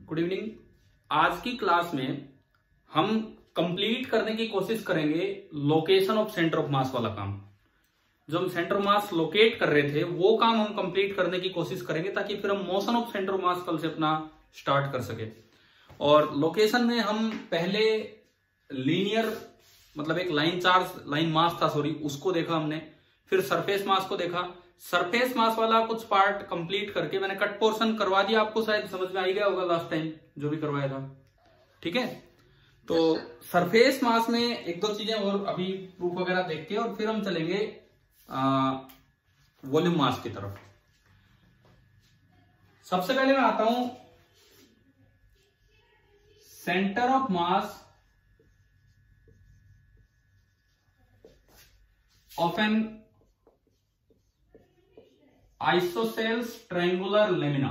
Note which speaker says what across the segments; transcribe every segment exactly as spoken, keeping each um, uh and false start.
Speaker 1: Good evening. आज की class में हम कंप्लीट करने की कोशिश करेंगे location of centre of mass वाला काम। जो हम सेंटर ऑफ मास लोकेट कर रहे थे वो काम हम कंप्लीट करने की कोशिश करेंगे ताकि फिर हम motion of centre of mass कल से अपना स्टार्ट कर सके। और लोकेशन में हम पहले लीनियर मतलब एक लाइन चार्ज लाइन मास था सॉरी उसको देखा हमने, फिर सरफेस मास को देखा। सरफेस मास वाला कुछ पार्ट कंप्लीट करके मैंने कट पोर्शन करवा दिया, आपको शायद समझ में आ गया होगा लास्ट टाइम जो भी करवाया था। ठीक है, तो सरफेस मास में एक दो चीजें और अभी प्रूफ वगैरह देख के और फिर हम चलेंगे वॉल्यूम मास की तरफ। सबसे पहले मैं आता हूं centre of mass of an isosceles triangular lamina.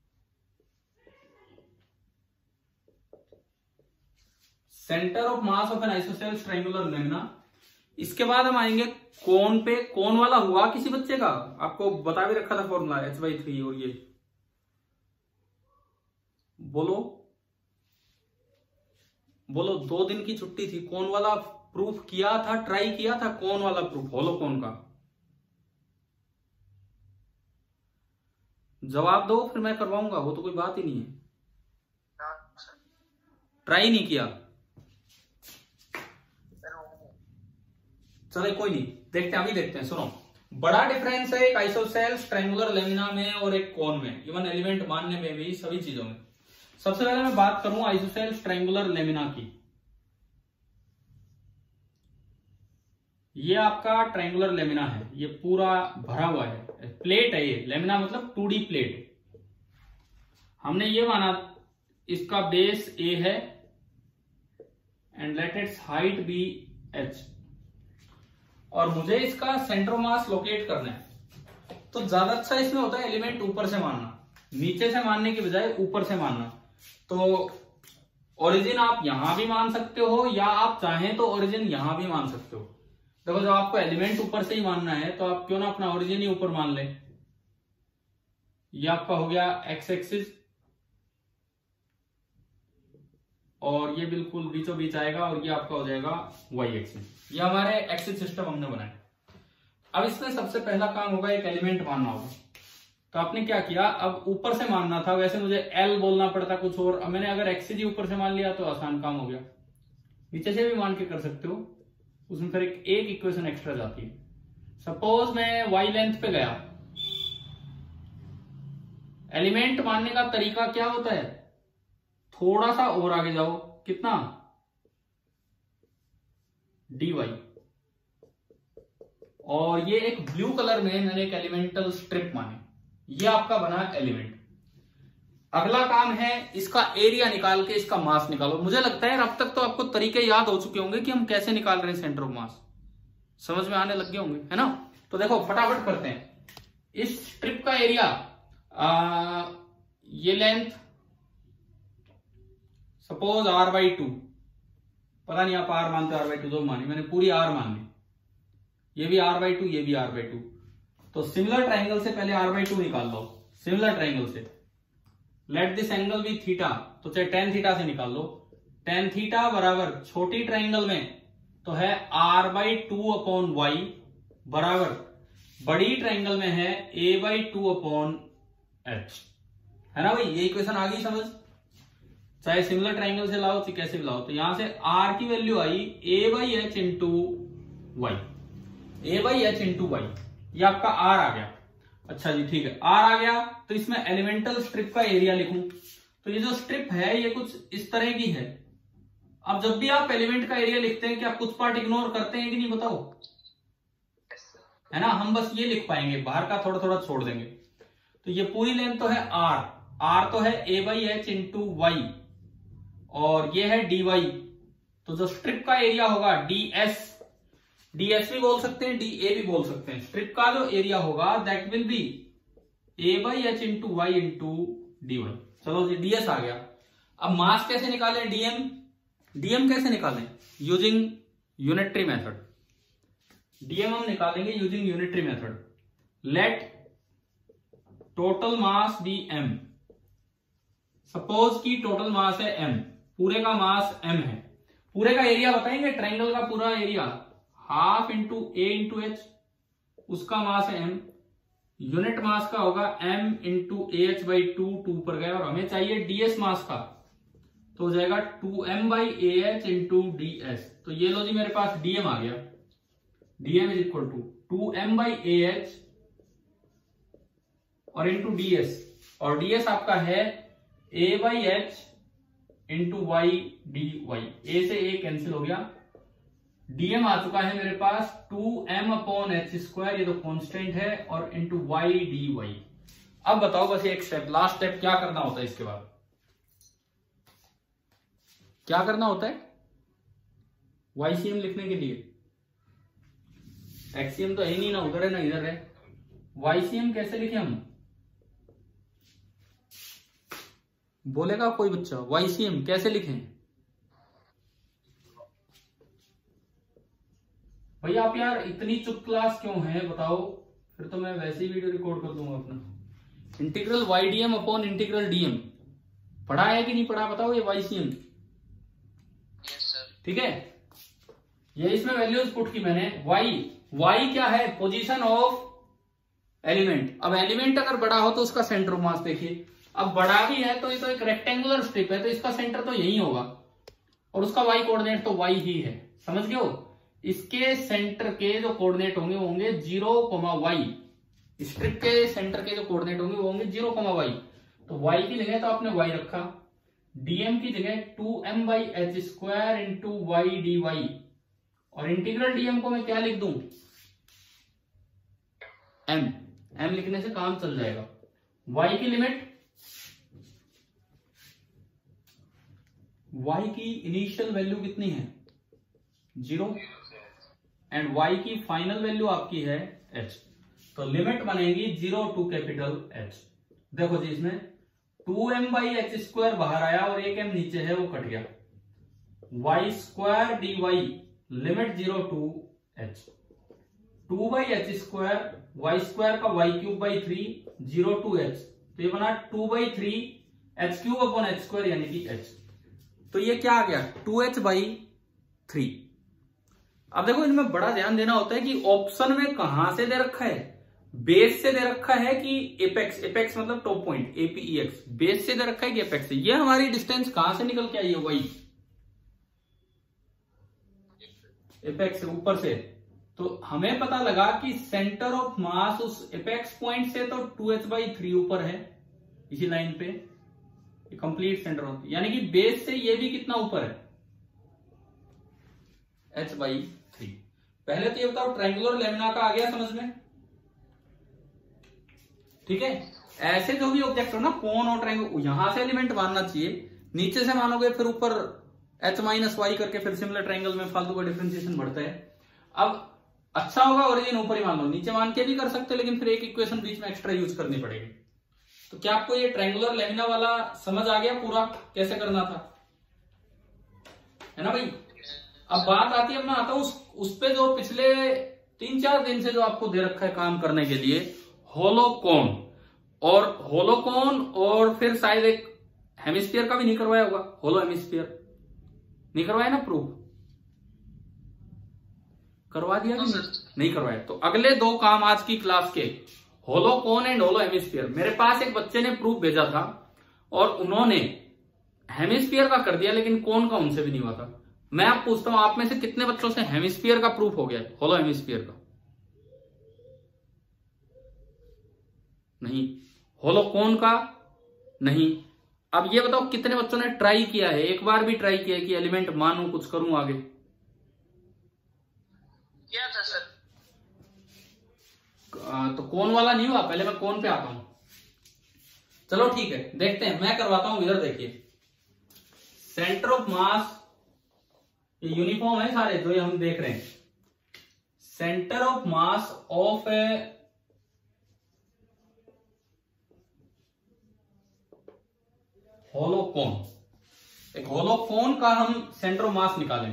Speaker 1: Centre of mass of an isosceles triangular lamina. इसके बाद हम आएंगे कोन पे। कोन वाला हुआ किसी बच्चे का? आपको बता भी रखा था फॉर्मूला एच बाई थ्री। और ये बोलो बोलो दो दिन की छुट्टी थी, कोन वाला प्रूफ किया था, ट्राई किया था कोन वाला प्रूफ, होलो कोन का? जवाब दो फिर मैं करवाऊंगा, वो तो कोई बात ही नहीं है। ट्राई नहीं किया? चलो कोई नहीं, देखते हैं अभी देखते हैं। सुनो, बड़ा डिफरेंस है एक आइसोसेल्स ट्रायंगुलर लेमिना में और एक कोन में, इवन एलिमेंट मानने में भी, सभी चीजों में। सबसे पहले मैं बात करूं आइसोसेल्स ट्रायंगुलर लेमिना की। ये आपका ट्रायंगुलर लेमिना है, ये पूरा भरा हुआ है, प्लेट है ये। लेमिना मतलब टू डी प्लेट। हमने ये माना इसका बेस ए है and let its height be H, और मुझे इसका सेंटर ऑफ मास लोकेट करना है। तो ज्यादा अच्छा इसमें होता है एलिमेंट ऊपर से मानना, नीचे से मानने की बजाय ऊपर से मानना। तो ओरिजिन आप यहां भी मान सकते हो या आप चाहें तो ओरिजिन यहां भी मान सकते हो। देखो, जब आपको एलिमेंट ऊपर से ही मानना है तो आप क्यों ना अपना ओरिजिन ही ऊपर मान लें। ये आपका हो गया एक्स एक्सिस और ये बिल्कुल बीचों बीच आएगा, और ये आपका हो जाएगा वाई एक्सिस। ये हमारे एक्सिस सिस्टम हमने बनाया। अब इसमें सबसे पहला काम होगा एक एलिमेंट मानना होगा। तो आपने क्या किया, अब ऊपर से मानना था, वैसे मुझे एल बोलना पड़ता कुछ और। अब मैंने अगर एक्सिस ही ऊपर से मान लिया तो आसान काम हो गया। नीचे से भी मान के कर सकते हो, उसमें फिर एक, एक इक्वेशन एक्स्ट्रा जाती है। सपोज मैं वाई लेंथ पे गया। एलिमेंट मानने का तरीका क्या होता है, थोड़ा सा और आगे जाओ, कितना, डी वाई। और ये एक ब्लू कलर में मैंने एक एलिमेंटल स्ट्रिप माने, ये आपका बना एलिमेंट। अगला काम है इसका एरिया निकाल के इसका मास निकालो। मुझे लगता है अब तक तो आपको तरीके याद हो चुके होंगे कि हम कैसे निकाल रहे हैं सेंटर ऑफ मास, समझ में आने लग गए होंगे, है ना? तो देखो फटाफट करते हैं। इस स्ट्रिप का एरिया, आ, ये length suppose R by two, पता नहीं आप आर मानते हो आर बाई टू, दो मानी, मैंने पूरी आर मान ली। ये भी आर बाई टू, ये भी आर बाई टू। तो सिमिलर ट्राइंगल से पहले आर बाई टू निकाल लो। सिमिलर ट्राइंगल से let this angle be theta, तो चाहे टेन थीटा से निकाल लो। टेन थीटा बराबर छोटी ट्राइंगल में तो है R by two upon Y, बराबर बड़ी ट्राइंगल में है A by two upon H, है ना भाई? ये इक्वेशन आ गई समझ, चाहे सिमिलर ट्राइंगल से लाओ चाहे कैसे भी लाओ। तो यहां से आर की वैल्यू आई A by H into Y, A by H into Y, ये आपका आर आ गया। अच्छा जी, ठीक है, आर आ गया। तो इसमें एलिमेंटल स्ट्रिप का एरिया लिखूं, तो ये जो स्ट्रिप है ये कुछ इस तरह की है। अब जब भी आप एलिमेंट का एरिया लिखते हैं क्या कुछ पार्ट इग्नोर करते हैं कि नहीं, बताओ? है ना, हम बस ये लिख पाएंगे, बाहर का थोड़ा थोड़ा छोड़ देंगे। तो ये पूरी लेंथ तो है आर, आर तो है A by H into Y, और ये है डी वाई। तो जो स्ट्रिप का एरिया होगा डी एस, डी एस भी बोल सकते हैं, डी ए भी बोल सकते हैं। स्ट्रिप का जो एरिया होगा that will be A by H into Y into D Y. चलो जी, डी एस आ गया। अब मास कैसे निकालें, डीएम? डीएम कैसे निकालें? Using unitary method. डीएम हम निकालेंगे using unitary method. Let total mass be M, suppose की टोटल मास है m, पूरे का मास m है। पूरे का एरिया बताएंगे, ट्रायंगल का पूरा area half into A into H, उसका मास है m। यूनिट मास का होगा m into A H by two, two पर गया, और हमें चाहिए ds मास का, तो हो जाएगा two M by A H into D S. तो ये लो जी मेरे पास dm आ गया, dm is equal to two M by A H और इंटू ds, और ds आपका है a by H into Y D Y. A से ए कैंसिल हो गया, dm आ चुका है मेरे पास two M upon H square, ये तो कांस्टेंट है, और इंटू वाई डी वाई। अब बताओ बस एक स्टेप, लास्ट स्टेप क्या करना होता है इसके बाद, क्या करना होता है वाईसीएम लिखने के लिए? एक्सीएम तो है ही नहीं ना, उधर है ना इधर है। वाईसीएम कैसे लिखे हम? बोलेगा कोई बच्चा वाईसीएम कैसे लिखें? भैया आप यार इतनी चुप क्लास क्यों है बताओ, फिर तो मैं वैसे ही वीडियो रिकॉर्ड कर दूंगा अपना। Integral Y D M upon integral DM पढ़ा है कि नहीं पढ़ा बताओ ये वाईसीएम? ठीक है, ये इसमें वैल्यूज पुट की मैंने। y y क्या है? Position of element. अब एलिमेंट अगर बड़ा हो तो उसका सेंटर ऑफ मास देखिए, अब बड़ा भी है तो ये तो एक रेक्टेंगुलर स्ट्रिप है, तो इसका सेंटर तो यही होगा, और उसका y कोऑर्डिनेट तो y ही है, समझ गए हो? इसके सेंटर के जो कोऑर्डिनेट होंगे वो होंगे जीरो कोमा वाई, स्ट्रिप के सेंटर के जो कोऑर्डिनेट होंगे वो होंगे जीरो कोमा वाई। तो y की जगह तो आपने y रखा, dm की जगह two M by H square into Y D Y, और इंटीग्रल dm को मैं क्या लिख दूं? m, m लिखने से काम चल जाएगा। y की लिमिट, y की इनिशियल वैल्यू कितनी है? जीरो, एंड y की फाइनल वैल्यू आपकी है h, तो लिमिट बनेगी जीरो टू कैपिटल H। देखो जी इसमें two M by H square बाहर आया और एक एम नीचे है वो कट गया, Y square D Y limit zero to H, two by H square Y square का Y cube by three zero to H, तो ये बना two by three H cube upon H square यानी कि एच। तो ये क्या आ गया? Two H by three. अब देखो इनमें बड़ा ध्यान देना होता है कि ऑप्शन में कहां से दे रखा है, बेस से दे रखा है कि एपेक्स, एपेक्स मतलब टॉप पॉइंट एपीईएक्स, बेस से दे रखा है कि एपेक्स से। ये हमारी डिस्टेंस कहां से निकल के आई है? वही एपेक्स से, ऊपर से। तो हमें पता लगा कि सेंटर ऑफ मास उस एपेक्स पॉइंट से तो टू एच बाई थ्री ऊपर है इसी लाइन पे, कंप्लीट सेंटर ऑफ, यानी कि बेस से ये भी कितना ऊपर है? H by three. पहले तो ये बताओ ट्रायंगुलर लेमिना का आ गया समझ में? ठीक है, ऐसे जो भी ऑब्जेक्ट हो ना, कोन और ट्रायंगल, यहां से एलिमेंट मानना चाहिए, नीचे से मानोगे फिर ऊपर h माइनस वाई करके फिर सिमिलर ट्रायंगल में फालतू का डिफरेंशिएशन बढ़ता है। अब अच्छा होगा ओरिजिन ऊपर ही मान लो, नीचे मान के भी कर सकते लेकिन फिर एक इक्वेशन बीच में एक्स्ट्रा यूज करनी पड़ेगी। तो क्या आपको ये ट्रायंगुलर लेमिना वाला समझ आ गया पूरा कैसे करना था, है ना भाई? अब बात आती है, मैं आता हूं उस, उस पे जो पिछले तीन चार दिन से जो आपको दे रखा है काम करने के लिए, होलोकोन। और होलोकोन और फिर शायद एक हेमिस्फीयर का भी नहीं करवाया होगा, होलो हेमिस्फीयर नहीं करवाया ना, प्रूफ करवा दिया कि नहीं? नहीं करवाया। तो अगले दो काम आज की क्लास के, होलोकोन एंड होलो हेमिस्फीयर। मेरे पास एक बच्चे ने प्रूफ भेजा था और उन्होंने हेमिस्फीयर का कर दिया लेकिन कोन का उनसे भी नहीं हुआ था। मैं आप पूछता हूं आप में से कितने बच्चों से हेमिस्फीयर का प्रूफ हो गया, होलो हेमिस्फीयर का? नहीं। होलोकोन का नहीं। अब ये बताओ कितने बच्चों ने ट्राई किया है, एक बार भी ट्राई किया है कि एलिमेंट मानूं कुछ करूं आगे?
Speaker 2: किया था सर।
Speaker 1: तो कोन वाला नहीं हुआ, पहले मैं कोन पे आता हूं। चलो ठीक है, देखते हैं, मैं करवाता हूं। इधर देखिए, सेंटर ऑफ मास ये यूनिफॉर्म है सारे जो ये हम देख रहे हैं। Centre of mass of a hollow cone, एक होलोकोन का हम सेंटर ऑफ मास निकालें।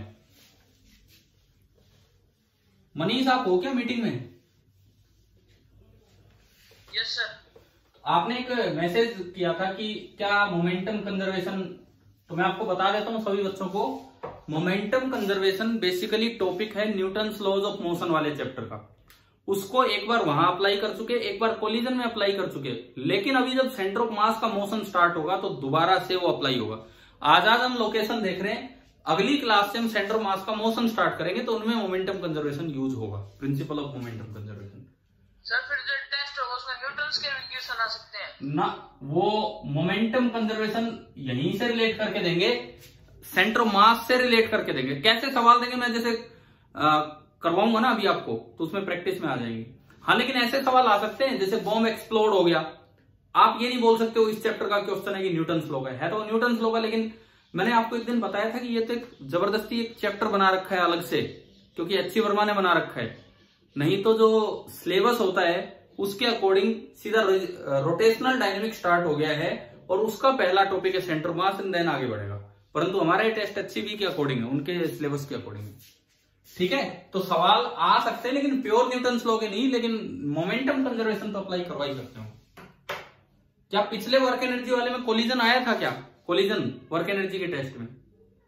Speaker 1: मनीष आप हो क्या मीटिंग में?
Speaker 2: Yes sir.
Speaker 1: आपने एक मैसेज किया था कि क्या मोमेंटम कंजर्वेशन, तो मैं आपको बता देता हूं सभी बच्चों को। मोमेंटम कंजर्वेशन बेसिकली टॉपिक है न्यूटन्स लॉज ऑफ मोशन वाले चैप्टर का। उसको एक बार वहां अप्लाई कर चुके, एक बार कोलिजन में अप्लाई कर चुके, लेकिन अभी जब सेंटर ऑफ मास का मोशन स्टार्ट होगा तो दोबारा से वो अप्लाई होगा। आज आज हम लोकेशन देख रहे हैं, अगली क्लास से हम सेंटर ऑफ मास का मोशन स्टार्ट करेंगे तो उनमें मोमेंटम कंजर्वेशन यूज होगा, principle of momentum conservation.
Speaker 2: Sir फिर जो टेस्ट होगा उसमें न्यूटन्स के इक्वेशन आ सकते हैं
Speaker 1: ना, वो मोमेंटम कंजर्वेशन यहीं से रिलेट करके देंगे, सेंटर ऑफ मास से रिलेट करके देंगे। कैसे सवाल देंगे मैं जैसे आ, करवाऊंगा ना अभी आपको, तो उसमें प्रैक्टिस में आ जाएंगे। हाँ, लेकिन ऐसे सवाल आ सकते हैं जैसे बॉम्ब एक्सप्लोड हो गया, आप ये नहीं बोल सकते हो इस चैप्टर का क्वेश्चन है कि न्यूटन्स लॉ का है, तो न्यूटन्स लॉ का, लेकिन मैंने आपको एक दिन बताया था कि ये तो एक जबरदस्ती एक चैप्टर बना रखा है अलग से, क्योंकि एच वर्मा ने बना रखा है। नहीं तो जो सिलेबस होता है उसके अकॉर्डिंग सीधा रोटेशनल डायनेमिक स्टार्ट हो गया है और उसका पहला टॉपिक है सेंटर मास एंड देन आगे बढ़ेगा। परंतु हमारे टेस्ट एचसीबी के अकॉर्डिंग है, उनके सिलेबस के अकॉर्डिंग। ठीक है, तो सवाल आ सकते हैं लेकिन प्योर न्यूटन्स लॉ के नहीं, लेकिन मोमेंटम कंजर्वेशन तो अप्लाई करवा ही सकते हो। क्या पिछले वर्क एनर्जी वाले में कोलिजन आया था? क्या कोलिजन वर्क एनर्जी के टेस्ट में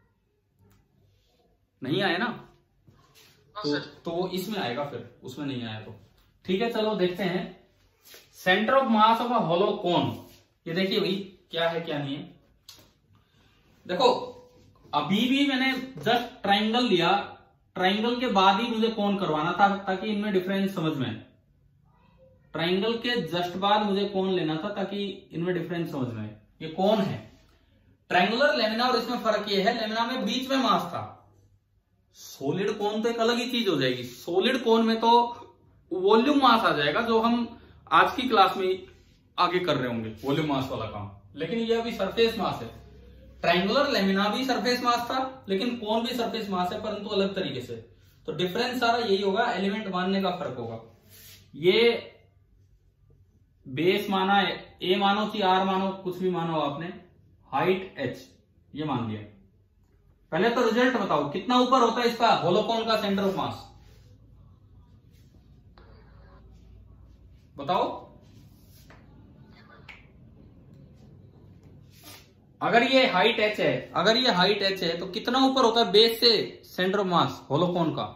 Speaker 1: नहीं आया ना? तो, तो इसमें आएगा, फिर उसमें नहीं आया तो ठीक है। चलो देखते हैं centre of mass of a hollow cone. ये देखिए भाई क्या है क्या नहीं है। देखो अभी भी मैंने जस्ट ट्राइंगल लिया, ट्राइंगल के बाद ही मुझे कोन करवाना था ताकि इनमें डिफरेंस समझ में आए। ट्राइंगल के जस्ट बाद मुझे कोन लेना था ताकि इनमें डिफरेंस समझ में आए। ये कोन है, ट्रायंगुलर लेमिना, और इसमें फर्क ये है लेमिना में बीच में मास था। सॉलिड कोन तो एक अलग ही चीज हो जाएगी। सॉलिड कोन में तो वॉल्यूम मास आ जाएगा, जो हम आज की क्लास में आगे कर रहे होंगे, वॉल्यूम मास वाला काम। लेकिन ये अभी सरफेस मास है। ट्रायंगुलर लेमिना भी सरफेस मास था, लेकिन कोन भी सरफेस मास है, परंतु अलग तरीके से। तो डिफरेंस सारा यही होगा, एलिमेंट मानने का फर्क होगा। ये बेस माना है, ए मानो कि आर मानो, कुछ भी मानो आपने, हाइट एच ये मान लिया। पहले तो रिजल्ट बताओ, कितना ऊपर होता है इसका होलोकोन का सेंटर ऑफ मास बताओ। अगर ये हाइट एच है, अगर ये हाइट एच है तो कितना ऊपर होता है बेस से सेंटर ऑफ मास होलोकोन का?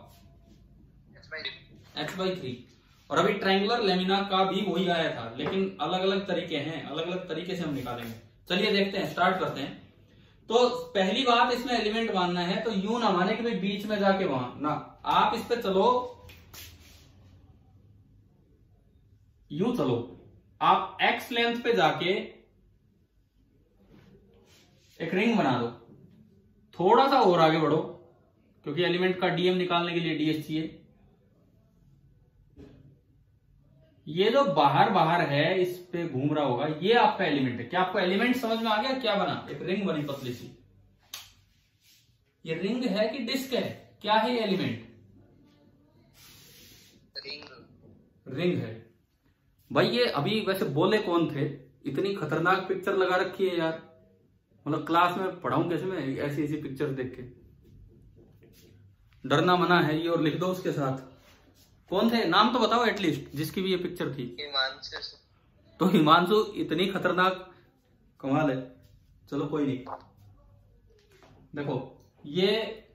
Speaker 1: H by three. और अभी ट्रायंगुलर लेमिना का भी वही आया था, लेकिन अलग अलग तरीके हैं, अलग अलग तरीके से हम निकालेंगे। चलिए देखते हैं, स्टार्ट करते हैं। तो पहली बात इसमें एलिमेंट मानना है, तो यू ना माने कि भाई बीच में जाके वहां ना, आप इस पे चलो, यूं चलो, आप एक्स लेंथ पे जाके एक रिंग बना दो, थोड़ा सा और आगे बढ़ो, क्योंकि एलिमेंट का डीएम निकालने के लिए डीएस चाहिए। ये जो बाहर बाहर है इस पे घूम रहा होगा, ये आपका एलिमेंट है। क्या आपको एलिमेंट समझ में आ गया? क्या बना? एक रिंग बनी पतली सी। ये रिंग है कि डिस्क है? क्या है ये एलिमेंट? रिंग। रिंग है भाई। ये अभी वैसे बोले कौन थे? इतनी खतरनाक पिक्चर लगा रखी है यार, मतलब क्लास में पढ़ाऊं कैसे मैं ऐसी ऐसी पिक्चर देख के? डरना मना है ये, और लिख दो उसके साथ। कौन थे? नाम तो बताओ एटलीस्ट, जिसकी भी ये पिक्चर थी।
Speaker 2: हिमांशु।
Speaker 1: तो हिमांशु इतनी खतरनाक, कमाल है। चलो कोई नहीं। देखो ये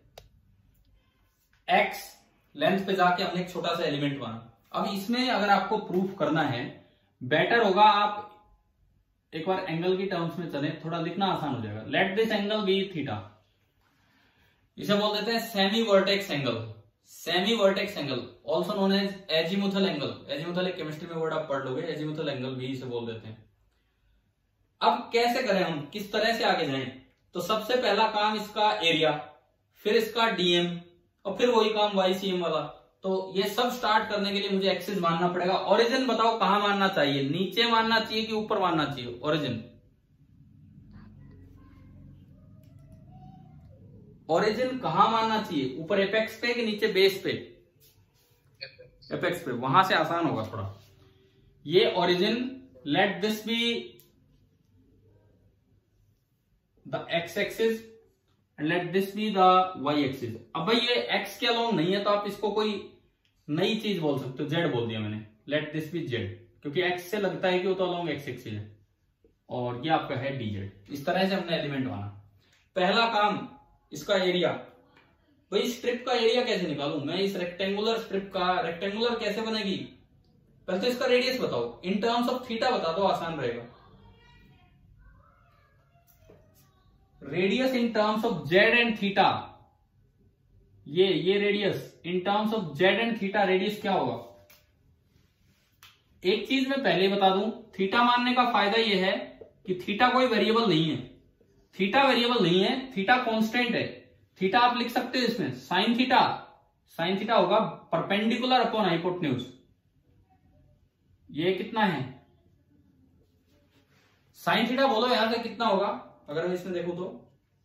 Speaker 1: एक्स लेंथ पे जाके हमने एक छोटा सा एलिमेंट बना। अब इसमें अगर आपको प्रूफ करना है, बेटर होगा आप एक बार एंगल की टर्म्स में चलें, थोड़ा लिखना आसान हो जाएगा। Let this angle be theta. इसे बोल देते हैं semi vertex angle. Semi vertex angle also known as azimuthal angle. Azimuthal एक केमिस्ट्री में वर्ड आप पढ़ लोगे, एजीमुथल एंगल भी इसे बोल देते हैं। अब कैसे करें हम, किस तरह से आगे जाएं? तो सबसे पहला काम इसका एरिया, फिर इसका डीएम, और फिर वही काम वाईसीएम वाला। तो ये सब स्टार्ट करने के लिए मुझे एक्सिस मानना पड़ेगा। ओरिजिन बताओ कहां मानना चाहिए? नीचे मानना चाहिए कि ऊपर मानना चाहिए? ओरिजिन ओरिजिन कहां मानना चाहिए? ऊपर एपेक्स पे कि नीचे बेस पे? एपेक्स पे। वहां से आसान होगा थोड़ा। ये origin, let this be the X axis and let this be the Y axis. अब भाई ये एक्स के अलोंग नहीं है, तो आप इसको कोई नई चीज बोल सकते हो। जेड बोल दिया मैंने, लेट दिस बी जेड। क्योंकि एक्स से लगता है कि वो तो अलोंग एक्स एक्सिस है, और ये आपका है डीजेड। इस तरह से हमने एलिमेंट बना। पहला काम इसका एरिया, भाई स्ट्रिप का एरिया कैसे निकालूं मैं? इस रेक्टेंगुलर स्ट्रिप का रेक्टेंगुलर कैसे बनेगी? पहले तो इसका रेडियस बताओ, इन टर्म्स ऑफ थीटा बता दो, आसान रहेगा। Radius in terms of Z and theta, ये ये radius in terms of Z and theta, radius क्या होगा? एक चीज मैं पहले बता दूं, थीटा मानने का फायदा यह है कि थीटा कोई वेरिएबल नहीं है, थीटा वेरिएबल नहीं है, थीटा कांस्टेंट है। थीटा आप लिख सकते हो इसमें साइन थीटा, साइन थीटा होगा परपेंडिकुलर अपॉन हाइपोटेन्यूज। ये कितना है साइन थीटा? बोलो यहां से कितना होगा अगर मैं इसमें देखूं तो।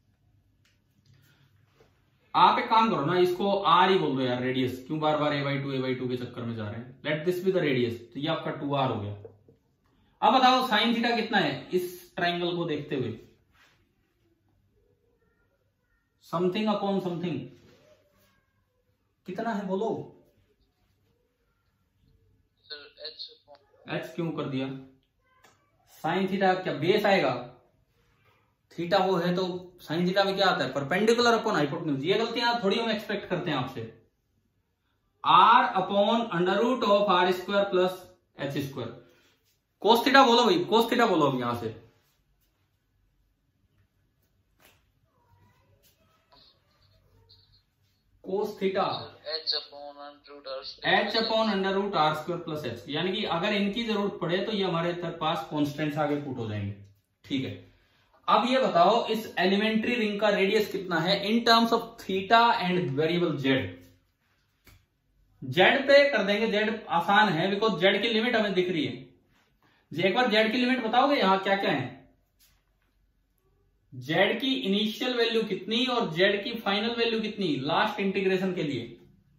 Speaker 1: आप एक काम करो ना, इसको आर ही बोल दो यार, रेडियस क्यों बार बार A by two A by two के चक्कर में जा रहे हैं। Let this be the radius, तो ये आपका टू आर हो गया। अब बताओ साइन थीटा कितना है इस ट्राइंगल को देखते हुए? समथिंग अपॉन समथिंग कितना है बोलो? एच क्यों कर दिया? साइन थीटा क्या बेस आएगा? थीटा वो है तो साइन थीटा में क्या आता है? Perpendicular upon hypotenuse. ये गलतियां थोड़ी हम एक्सपेक्ट करते हैं आपसे। R upon under root of R square plus H square. Cos theta बोलो भाई, कोस थीटा बोलो अब यहां से। Cos theta
Speaker 2: H upon under root
Speaker 1: H upon under root R square plus H, यानी कि अगर इनकी जरूरत पड़े तो ये हमारे पास कॉन्स्टेंट्स आगे पुट हो जाएंगे। ठीक है, अब ये बताओ इस एलिमेंट्री रिंग का रेडियस कितना है in terms of theta and variable Z. Z पे कर देंगे, जेड आसान है बिकॉज जेड की लिमिट हमें दिख रही है। जी एक बार जेड की लिमिट बताओगे यहां क्या क्या है? जेड की इनिशियल वैल्यू कितनी और जेड की फाइनल वैल्यू कितनी लास्ट इंटीग्रेशन के लिए?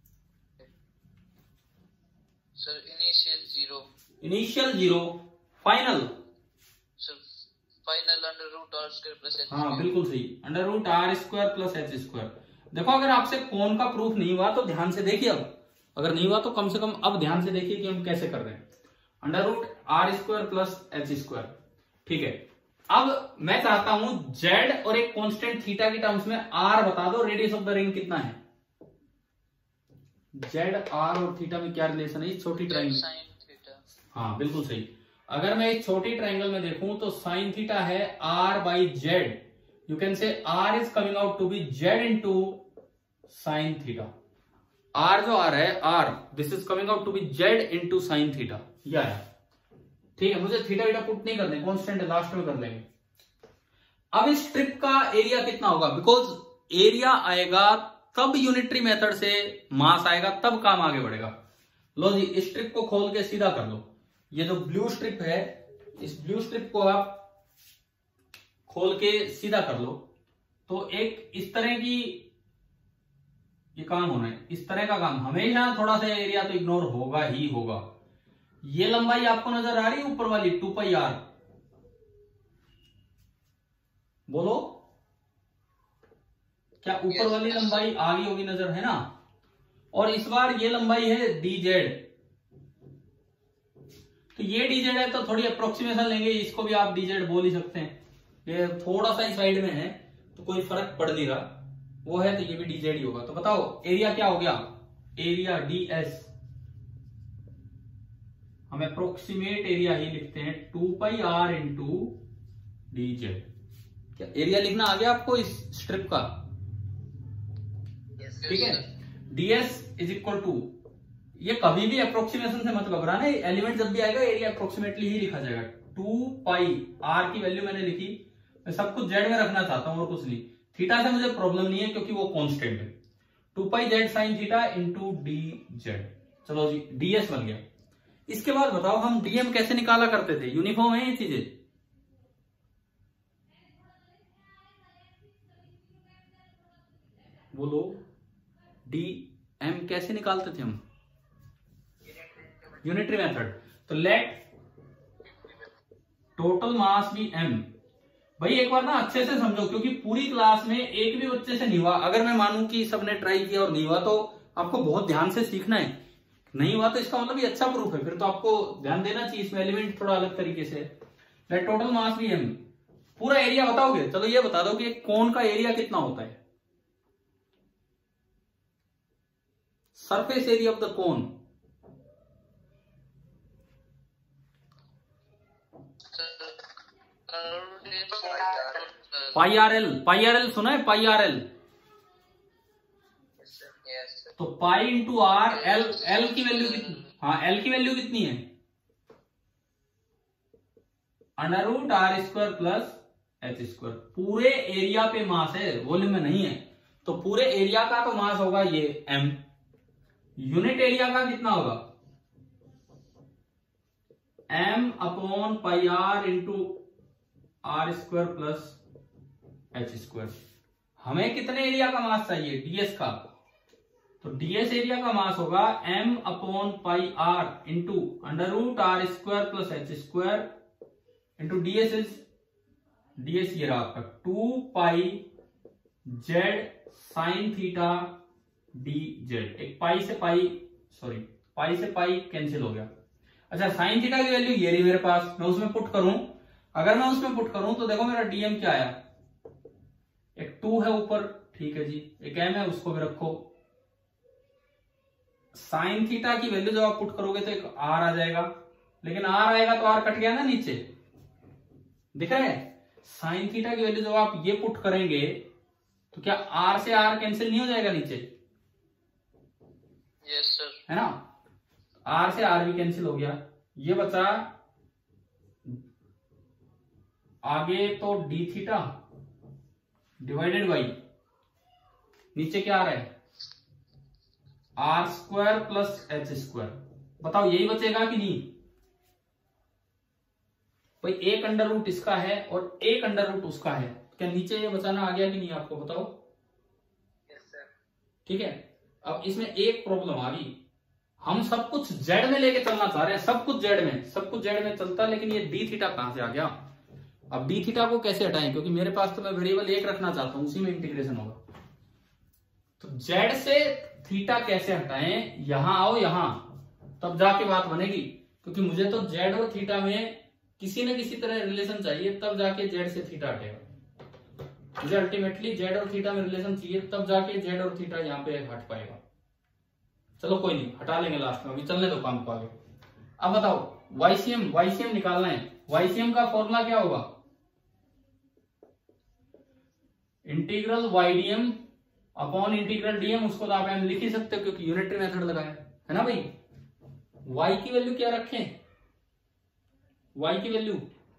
Speaker 2: Sir initial zero,
Speaker 1: initial zero, final
Speaker 2: sir final under root R square plus H.
Speaker 1: हाँ बिल्कुल सही, under root R square plus H square. देखो अगर आपसे कोण का प्रूफ नहीं हुआ तो ध्यान से देखिए, अब अगर नहीं हुआ तो कम से कम अब ध्यान से देखिए कि हम कैसे कर रहे हैं। Under root R square plus H square. ठीक है, अब मैं चाहता हूं जेड और एक कांस्टेंट थीटा की टर्म्स में आर बता दो, रेडियस ऑफ द रिंग कितना है? जेड आर और थीटा में क्या रिलेशन है इस छोटी ट्राइंगल?
Speaker 2: Sine theta.
Speaker 1: हाँ बिल्कुल सही। अगर मैं इस छोटी ट्राइंगल में देखूं तो साइन थीटा है R by Z. You can say R is coming out to be Z into sine theta. R जो आ रहा है R, this is coming out to be Z into sine theta. ये आया। ठीक है, मुझे थीटा वीटा पुट नहीं करने, कॉन्स्टेंट लास्ट में कर लेंगे। अब इस स्ट्रिप का एरिया कितना होगा? बिकॉज एरिया आएगा तब यूनिटरी मेथड से मास आएगा, तब काम आगे बढ़ेगा। लो जी, इस स्ट्रिप को खोल के सीधा कर लो। ये जो ब्लू स्ट्रिप है, इस ब्लू स्ट्रिप को आप खोल के सीधा कर लो तो एक इस तरह की ये काम होना है, इस तरह का काम। हमेशा थोड़ा सा एरिया तो इग्नोर होगा ही होगा। ये लंबाई आपको नजर आ रही है ऊपर वाली टू पाई आर? बोलो क्या ऊपर वाली लंबाई आगे होगी, नजर है ना? और इस बार ये लंबाई है डी जेड, तो ये डी जेड है तो थोड़ी अप्रोक्सीमेशन लेंगे, इसको भी आप डी जेड बोल ही सकते हैं। ये थोड़ा सा ही साइड में है तो कोई फर्क पड़ नहीं रहा, वो है तो ये भी डी जेड ही होगा। तो बताओ एरिया क्या हो गया? एरिया डी एस, हम अप्रोक्सीमेट एरिया ही लिखते हैं two pi R into D Z. क्या एरिया लिखना आ गया आपको इस स्ट्रिप का? ठीक है, डीएस इज इक्वल टू, ये कभी भी अप्रोक्सीमेशन से मत घबराना, एलिमेंट जब भी आएगा एरिया अप्रोक्सीमेटली ही लिखा जाएगा। टू पाई आर की वैल्यू मैंने लिखी, मैं सब कुछ जेड में रखना चाहता हूं और कुछ नहीं। थीटा से मुझे प्रॉब्लम नहीं है क्योंकि वो कांस्टेंट है। Two pi Z sine theta into D Z. चलो जी, डीएस बन गया। इसके बाद बताओ हम डीएम कैसे निकाला करते थे? यूनिफॉर्म है ये चीजें? बोलो डी एम कैसे निकालते थे हम? Unitary method. तो let total mass be M. भाई एक बार ना अच्छे से समझो क्योंकि पूरी क्लास में एक भी बच्चे से नहीं हुआ। अगर मैं मानूं कि सबने ट्राई किया और नहीं हुआ तो आपको बहुत ध्यान से सीखना है। नहीं हुआ तो इसका मतलब ये अच्छा प्रूफ है, फिर तो आपको ध्यान देना चाहिए इसमें, एलिमेंट थोड़ा अलग तरीके से। लेट टोटल मास भी एम। पूरा एरिया बताओगे? चलो ये बता दो कि कोन का एरिया कितना होता है, surface area of the cone. Pi R L, pi R L सुना है? पाई आर एल, तो pi into R, L L की वैल्यू कितनी, हाँ एल की वैल्यू कितनी है, under root R square plus H square. पूरे एरिया पे मास है, वॉल्यूम में नहीं है, तो पूरे एरिया का तो मास होगा ये एम। यूनिट एरिया का कितना होगा, M upon pi R into R square plus H square. हमें कितने एरिया का मास चाहिए, डीएस का, तो डीएस एरिया का मास होगा M upon pi R into under root R square plus H square into DS is, DS ये रहा आपका two pi Z sine theta D Z. एक पाई से पाई, सॉरी पाई से पाई कैंसिल हो गया। अच्छा साइन थीटा की वैल्यू ये रही मेरे पास, मैं उसमें पुट करूं, अगर मैं उसमें पुट करूं तो देखो मेरा डीएम क्या आया, एक टू है ऊपर, ठीक है जी, एक एम है उसको भी रखो। साइन थीटा की वैल्यू जब आप पुट करोगे तो एक आर आ जाएगा, लेकिन आर आएगा तो आर कट गया ना नीचे, दिख रहा है। साइन थीटा की वैल्यू जब आप ये पुट करेंगे तो क्या आर से आर कैंसिल नहीं हो जाएगा नीचे?
Speaker 2: यस सर,
Speaker 1: है ना, आर से आर भी कैंसिल हो गया, ये बचा आगे तो डी थीटा डिवाइडेड बाई नीचे क्या आ रहा है, R square plus H square. बताओ यही बचेगा कि नहीं भाई? एक अंडर रूट इसका है और एक अंडर रूट उसका है, क्या नीचे ये बचाना आ गया कि नहीं आपको बताओ?
Speaker 2: Yes sir.
Speaker 1: ठीक है, अब इसमें एक प्रॉब्लम आ गई, हम सब कुछ जेड में लेके चलना चाह रहे हैं, सब कुछ जेड में, सब कुछ जेड में चलता, लेकिन ये डी थीटा कहां से आ गया? अब डी थीटा को कैसे हटाएं, क्योंकि मेरे पास तो मैं वेरिएबल एक रखना चाहता हूं, उसी में इंटीग्रेशन होगा। तो जेड से थीटा कैसे हटाएं, यहां आओ यहां, तब जाके बात बनेगी, क्योंकि मुझे तो जेड और थीटा में किसी न किसी तरह रिलेशन चाहिए, तब जाके जेड से थीटा हटेगा। मुझे अल्टीमेटली जेड और थीटा में रिलेशन चाहिए, तब जाके जेड और थीटा यहां पे हट पाएगा। चलो कोई नहीं, हटा लेंगे लास्ट में, अभी चलने दो काम को आगे। अब बताओ वाईसीएम, वाईसीएम निकालना है। वाईसीएम का फॉर्मूला क्या होगा, इंटीग्रल वाईडीएम अपॉन इंटीग्रल डीएम। उसको तो आप एम लिख ही सकते हो क्योंकि यूनिटरी मेथड लगाया है ना भाई। वाई की वैल्यू क्या रखें, वाई की वैल्यू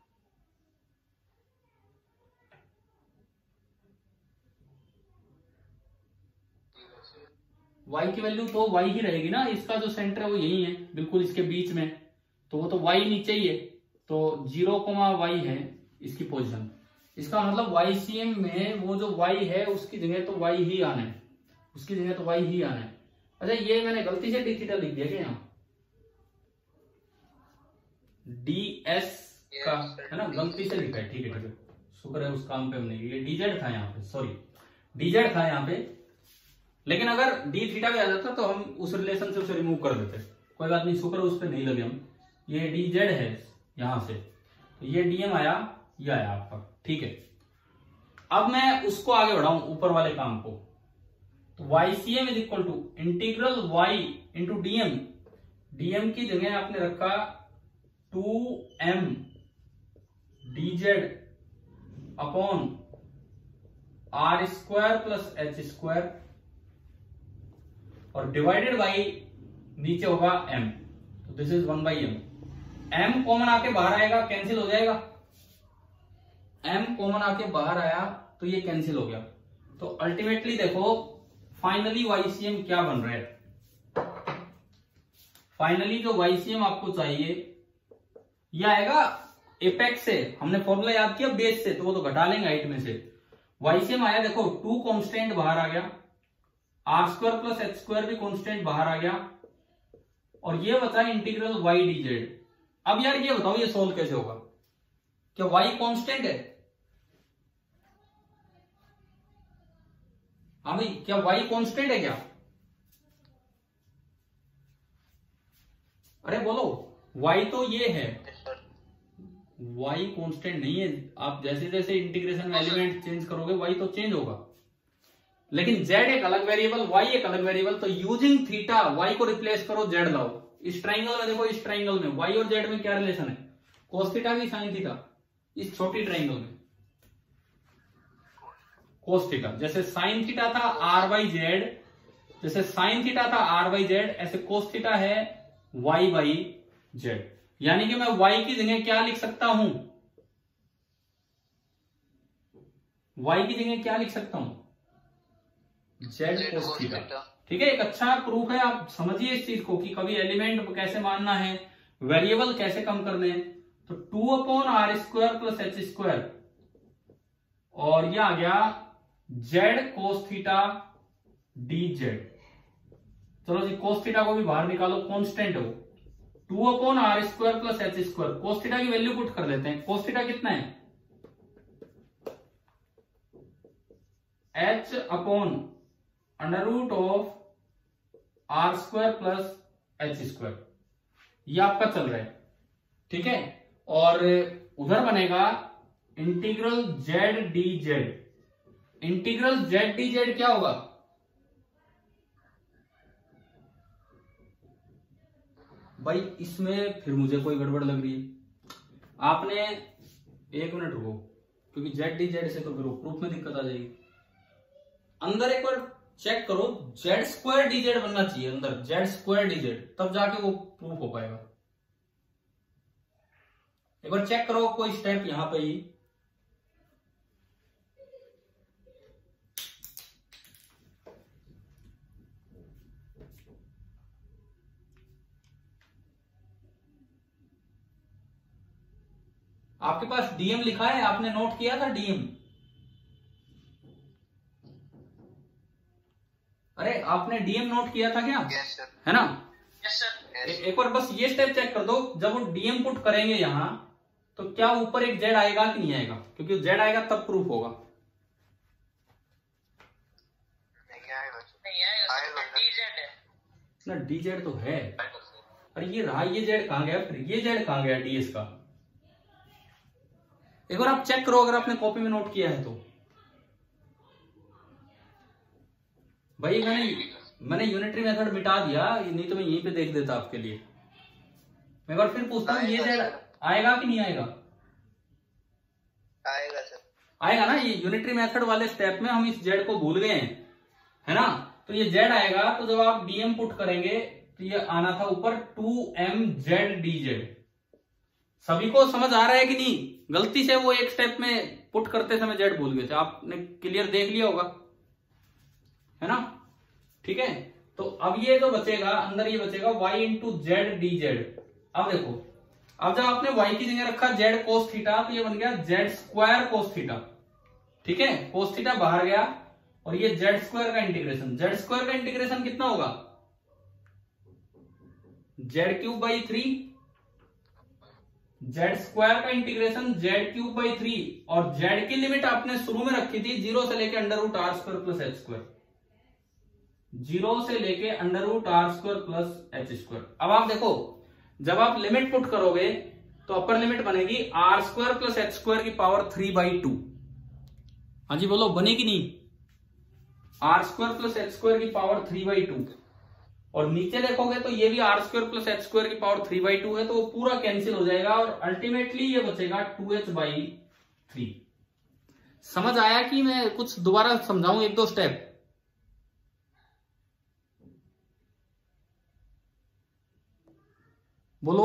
Speaker 1: y की वैल्यू तो y ही रहेगी ना, इसका जो सेंटर है वो यही है बिल्कुल इसके बीच में, तो वो तो y नीचे ही है, तो जीरो कोमा वाई है इसकी पोजीशन। इसका मतलब वाईसीएम में वो जो y है उसकी जगह तो y ही आना है, उसकी जगह तो y ही आना है। अच्छा ये मैंने गलती से डी थीटा लिख दिया क्या यहाँ, डी एस का है ना, गलती से लिखा है, ठीक है ठीक है, शुक्र है उस काम पे हमने, ये डीजेड था यहाँ पे, सॉरी डीजेड था यहाँ पे, लेकिन अगर डी थीटा भी आ जाता तो हम उस रिलेशन से उसे रिमूव कर देते, कोई बात नहीं, शुक्र उस पर नहीं लगे हम। ये डी जेड है यहां से, तो ये डीएम आया, ये आया आपका, ठीक है। अब मैं उसको आगे बढ़ाऊं ऊपर वाले काम को, तो Y C M is equal to integral Y into DM. DM की जगह आपने रखा two M D Z upon R square plus H square, और डिवाइडेड बाई नीचे होगा m, तो this is one by M. m common आके बाहर आएगा, कैंसिल हो जाएगा, m कॉमन आके बाहर आया तो ये कैंसिल हो गया। तो अल्टीमेटली देखो फाइनली वाईसीएम क्या बन रहा है, फाइनली जो वाईसीएम आपको चाहिए ये आएगा एपेक्स से, हमने फॉर्मूला याद किया बेस से, तो वो तो घटा लेंगे हाइट में से। वाईसीएम आया देखो, टू कॉन्स्टेंट बाहर आ गया, R square plus H square भी कॉन्स्टेंट बाहर आ गया, और ये बचा इंटीग्रल वाई डी जेड। अब यार ये बताओ ये सोल्व कैसे होगा, क्या वाई कॉन्स्टेंट है? हाँ भाई क्या वाई कॉन्स्टेंट है क्या? अरे बोलो, y तो ये है, y कांस्टेंट नहीं है। आप जैसे जैसे इंटीग्रेशन में एलिमेंट चेंज करोगे y तो चेंज होगा, लेकिन z एक अलग वेरिएबल, y एक अलग वेरिएबल। तो यूजिंग थीटा y को रिप्लेस करो, z लाओ। इस ट्राइंगल में देखो, इस ट्राइंगल में y और z में क्या रिलेशन है, कोस थीटा की साइन थीटा। इस छोटी ट्राइंगल में कोस थीटा, जैसे साइन थीटा था आर बाई जेड, जैसे साइन थीटा था आर बाई जेड, ऐसे कोस थीटा है वाई बाई जेड। यानी कि मैं y की जगह क्या लिख सकता हूं, y की जगह क्या लिख सकता हूं, z कोस थीटा। ठीक है, एक अच्छा प्रूफ है। आप समझिए इस चीज को कि कभी एलिमेंट कैसे मानना है, वेरिएबल कैसे कम करने हैं। तो two upon R square plus H square, और ये आ गया z cos theta D Z. चलो जी, कोस थीटा को भी बाहर निकालो, कांस्टेंट है वो, two upon R square plus H square. Cos theta की वैल्यू पुट कर लेते हैं। कोस थीटा कितना है, H upon under root of R square plus H square, ये आपका चल रहा है। ठीक है, और उधर बनेगा integral Z D Z. Integral Z D Z क्या होगा, भाई इसमें फिर मुझे कोई गड़बड़ लग रही है। आपने एक मिनट रुको, क्योंकि जेड डी जेड से तो फिर प्रूफ में दिक्कत आ जाएगी। अंदर एक बार चेक करो, जेड स्क्वायर डी जेड बनना चाहिए अंदर, जेड स्क्वायर डी जेड, तब जाके वो प्रूफ हो पाएगा। एक बार चेक करो कोई स्टेप यहां पे ही। आपके पास डीएम लिखा है, आपने नोट किया था डीएम? अरे आपने डीएम नोट किया था क्या?
Speaker 2: yes, sir.
Speaker 1: है ना?
Speaker 2: yes, sir. yes.
Speaker 1: एक बार बस ये स्टेप चेक कर दो, जब वो डीएम पुट करेंगे यहां, तो क्या ऊपर एक जेड आएगा कि नहीं आएगा? क्योंकि जेड आएगा तब प्रूफ होगा।
Speaker 2: नहीं आएगा, नहीं आएगा, डीजेड है
Speaker 1: ना, डी जेड तो है। अरे ये रहा, ये जेड कहां गया फिर, ये जेड कहां गया डीएस का? एक बार आप चेक करो, अगर आपने कॉपी में नोट किया है तो। भाई मैंने मैंने यूनिटरी मेथड मिटा दिया, नहीं तो मैं यहीं पे देख देता आपके लिए। मैं एक बार फिर पूछता हूँ, ये जेड आएगा कि नहीं आएगा?
Speaker 2: आएगा सर,
Speaker 1: आएगा ना। ये यूनिटरी मेथड वाले स्टेप में हम इस जेड को भूल गए हैं, है ना? तो ये जेड आएगा, तो जब आप डीएम पुट करेंगे तो ये आना था ऊपर two M Z D Z. सभी को समझ आ रहा है कि नहीं? गलती से वो एक स्टेप में पुट करते समय जेड भूल गए थे, आपने क्लियर देख लिया होगा, है ना? ठीक है, तो अब ये जो बचेगा अंदर, ये बचेगा y into Z D Z. अब देखो, अब जब आपने y की जगह रखा जेड कोस थीटा, तो ये बन गया जेड स्क्वायर कोस थीटा। ठीक है, कोस थीटा बाहर गया, और ये जेड स्क्वायर का इंटीग्रेशन, जेड स्क्वायर का इंटीग्रेशन कितना होगा, Z cube by three. Z square का integration Z cube by three, और जेड की लिमिट आपने शुरू में रखी थी जीरो से लेके under root R square plus H square, zero से लेके under root R square plus H square. अब आप देखो, जब आप लिमिट पुट करोगे तो अपर लिमिट बनेगी R square plus H square की पावर थ्री बाई टू। हाँ जी बोलो, बनेगी नहीं? R square plus H square की पावर थ्री बाई टू, और नीचे देखोगे तो ये भी R square plus H square की पावर थ्री बाई टू है, तो वो पूरा कैंसिल हो जाएगा, और अल्टीमेटली ये बचेगा टू एच बाई थ्री। समझ आया कि मैं कुछ दोबारा समझाऊं एक दो स्टेप? बोलो।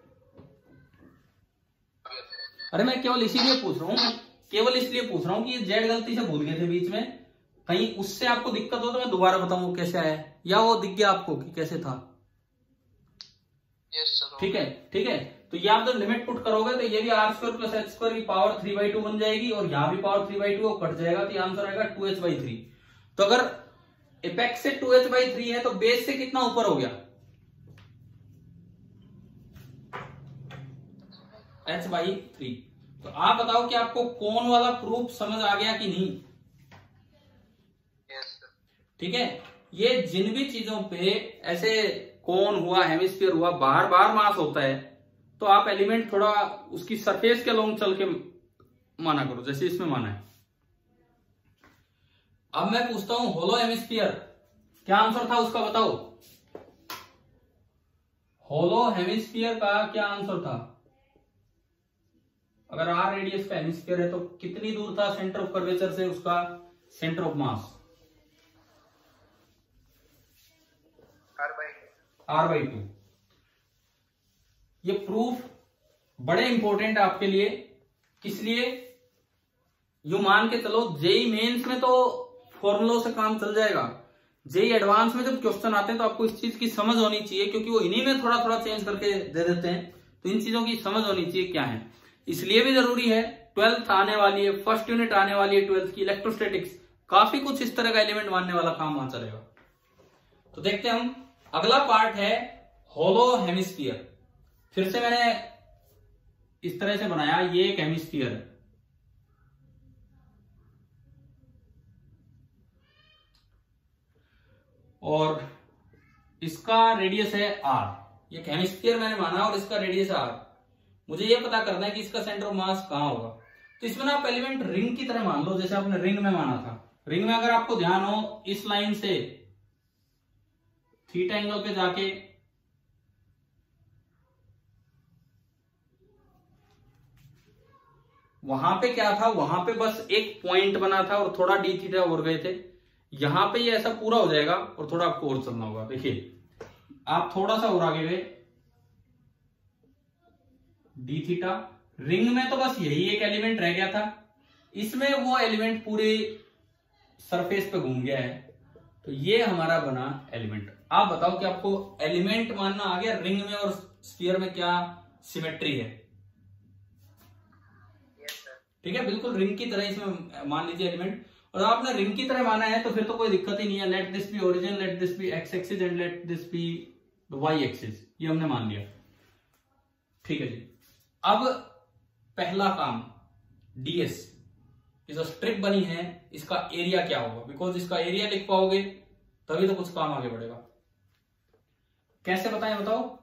Speaker 1: अरे मैं केवल इसीलिए पूछ रहा हूं, केवल इसलिए पूछ रहा हूं कि ये जेड गलती से भूल गए थे बीच में, कहीं उससे आपको दिक्कत हो तो मैं दोबारा बताऊं कैसे आया, या वो दिख गया आपको कि कैसे था?
Speaker 2: Yes sir.
Speaker 1: ठीक है, ठीक है। तो ये आप जब लिमिट पुट करोगे तो ये भी R square plus H square की पावर थ्री बाई टू बन जाएगी, और यहां भी power three by two cut जाएगा, तो आंसर आएगा टू एच बाई थ्री। तो अगर एपेक्स से टू एच बाई थ्री है तो बेस से कितना ऊपर हो गया, एच बाई थ्री। तो आप बताओ कि आपको कौन वाला प्रूफ समझ आ गया कि नहीं?
Speaker 2: Yes sir.
Speaker 1: ठीक है, ये जिन भी चीजों पे ऐसे कोन हुआ, हेमिस्फीयर हुआ, बाहर बाहर मास होता है, तो आप एलिमेंट थोड़ा उसकी सरफेस के अलोंग चल के माना करो, जैसे इसमें माना है। अब मैं पूछता हूं होलो हेमिस्फीयर, क्या आंसर था उसका बताओ। होलो हेमिस्फीयर का क्या आंसर था? अगर आर रेडियस का हेमिस्फीयर है तो कितनी दूर था सेंटर ऑफ कर्वेचर से उसका centre of mass?
Speaker 3: R by
Speaker 1: R by two. ये प्रूफ बड़े इंपॉर्टेंट है आपके लिए। किस लिए? यू मान के चलो जेई मेंस में तो फॉर्मूलों से काम चल जाएगा, जेई एडवांस में जब क्वेश्चन आते हैं तो आपको इस चीज की समझ होनी चाहिए, क्योंकि वो इन्हीं में थोड़ा थोड़ा चेंज करके दे देते हैं, तो इन चीजों की समझ होनी चाहिए क्या है। इसलिए भी जरूरी है, ट्वेल्थ आने वाली है, फर्स्ट यूनिट आने वाली है ट्वेल्थ की, इलेक्ट्रोस्टैटिक्स, काफी कुछ इस तरह का एलिमेंट मानने वाला काम वहां चलेगा। तो देखते हैं हम, अगला पार्ट है होलो हेमिस्फीयर। फिर से मैंने इस तरह से बनाया, ये एक हेमिस्फीयर है, और इसका रेडियस है आर। ये हेमिस्फीयर मैंने माना और इसका रेडियस आर। मुझे ये पता करना है कि इसका सेंटर ऑफ मास कहां होगा। तो इसमें ना आप एलिमेंट रिंग की तरह मान लो, जैसे आपने रिंग में माना था। रिंग में अगर आपको ध्यान हो, इस लाइन से थीटा एंगल पे जाके वहां पे क्या था, वहां पे बस एक पॉइंट बना था और थोड़ा डी थीटा और गए थे। यहां पे ये ऐसा पूरा हो जाएगा और थोड़ा आपको और चलना होगा। देखिए आप थोड़ा सा और आगे गए, डी थीटा। रिंग में तो बस यही एक एलिमेंट रह गया था, इसमें वो एलिमेंट पूरे सरफेस पे घूम गया है, तो ये हमारा बना एलिमेंट। आप बताओ कि आपको एलिमेंट मानना आ गया, रिंग में और स्फीयर में क्या सिमेट्री है? ठीक है, बिल्कुल रिंग की तरह इसमें मान लीजिए एलिमेंट। और आपने रिंग की तरह माना है तो फिर तो कोई दिक्कत ही नहीं है। Let this be origin, let this be X axis and let this be Y axis, ये हमने मान लिया। ठीक है जी। अब पहला काम, डीएस, ये जो स्ट्रिप बनी है इसका एरिया क्या होगा, बिकॉज इसका एरिया लिख पाओगे तभी तो कुछ काम आगे बढ़ेगा। कैसे बताएं बताओ?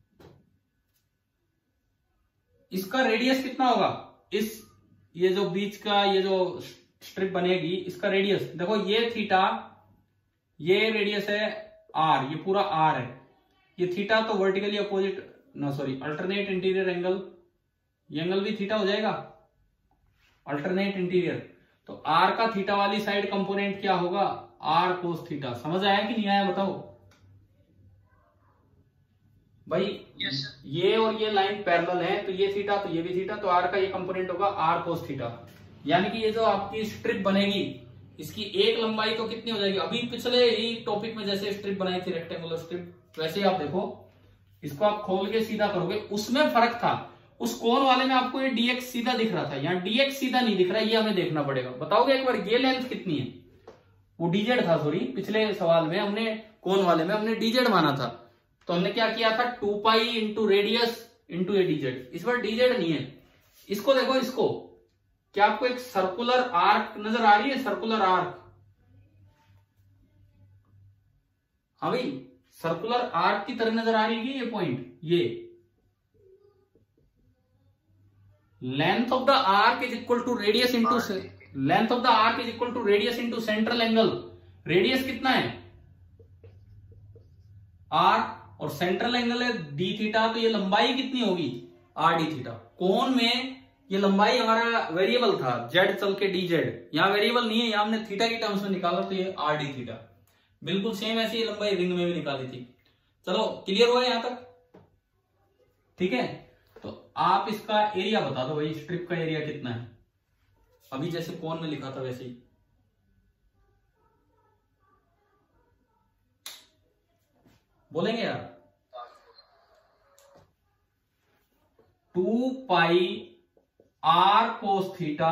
Speaker 1: इसका रेडियस कितना होगा? इस ये जो बीच का ये जो स्ट्रिप बनेगी, इसका रेडियस देखो, ये थीटा, ये रेडियस है आर, ये पूरा आर है, ये थीटा तो वर्टिकली अपोजिट, ना सॉरी अल्टरनेट इंटीरियर एंगल, ये एंगल भी थीटा हो जाएगा, अल्टरनेट इंटीरियर। तो आर का थीटा वाली साइड कंपोनेंट क्या होगा? R cos theta. समझ आया कि नहीं आया बताओ भाई?
Speaker 2: yes,
Speaker 1: ये और ये लाइन पैरेलल है, तो ये थीटा तो ये भी थीटा, तो आर का ये कंपोनेंट होगा आर कोस थीटा। यानी कि ये जो आपकी स्ट्रिप बनेगी, इसकी एक लंबाई तो कितनी हो जाएगी? अभी पिछले ही टॉपिक में जैसे स्ट्रिप बनाई थी रेक्टेंगुलर स्ट्रिप, वैसे ही आप देखो, इसको आप खोल के सीधा करोगे, उसमें फर्क था। उस कोन वाले में आपको ये डीएक्स सीधा दिख रहा था, यहाँ डीएक्स सीधा नहीं दिख रहा, ये हमें देखना पड़ेगा। बताओगे एक बार ये लेंथ कितनी है? वो डीजेड था, सॉरी पिछले सवाल में हमने कोन वाले में हमने डीजेड माना था, तो हमने क्या किया था, two pi into radius into a D Z. इस बार डीजेड नहीं है। इसको देखो, इसको क्या आपको एक सर्कुलर आर्क नजर आ रही है? सर्कुलर आर्क, हाँ भाई, सर्कुलर आर्क की तरह नजर आ रही है ये पॉइंट। ये length of the arc is equal to radius into length of the arc is equal to radius into central angle. Radius कितना है? आर, और सेंट्रल एंगल है डी थीटा, तो ये लंबाई कितनी होगी? Are D theta. कोन में ये लंबाई हमारा वेरिएबल था, जेड चल के डी जेड, यहां वेरिएबल नहीं है, यहां हमने थीटा की टर्म्स में निकाला, तो ये आर डी थीटा। बिल्कुल सेम ऐसी ये लंबाई रिंग में भी निकाली थी। चलो क्लियर हुआ यहां तक? ठीक है, तो आप इसका एरिया बता दो भाई, स्ट्रिप का एरिया कितना है? अभी जैसे कोन में लिखा था वैसे ही बोलेंगे यार। Two pi R cos theta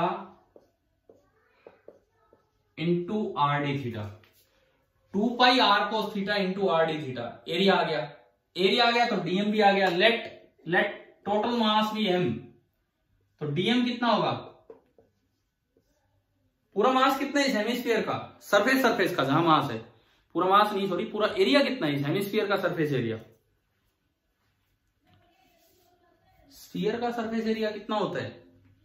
Speaker 1: into R D theta. Two pi R cos theta into R D theta. Area आ गया, एरिया आ गया तो डीएम भी आ गया। लेट लेट टोटल मास भी एम, तो डीएम कितना होगा? पूरा मास कितना है इस हेमिस्फीयर का? सरफेस सरफेस का जहां मास है, पूरा मास नहीं, सॉरी, पूरा एरिया कितना है इस हेमिस्फीयर का, सरफेस एरिया, स्फीयर का सरफेस एरिया कितना होता है?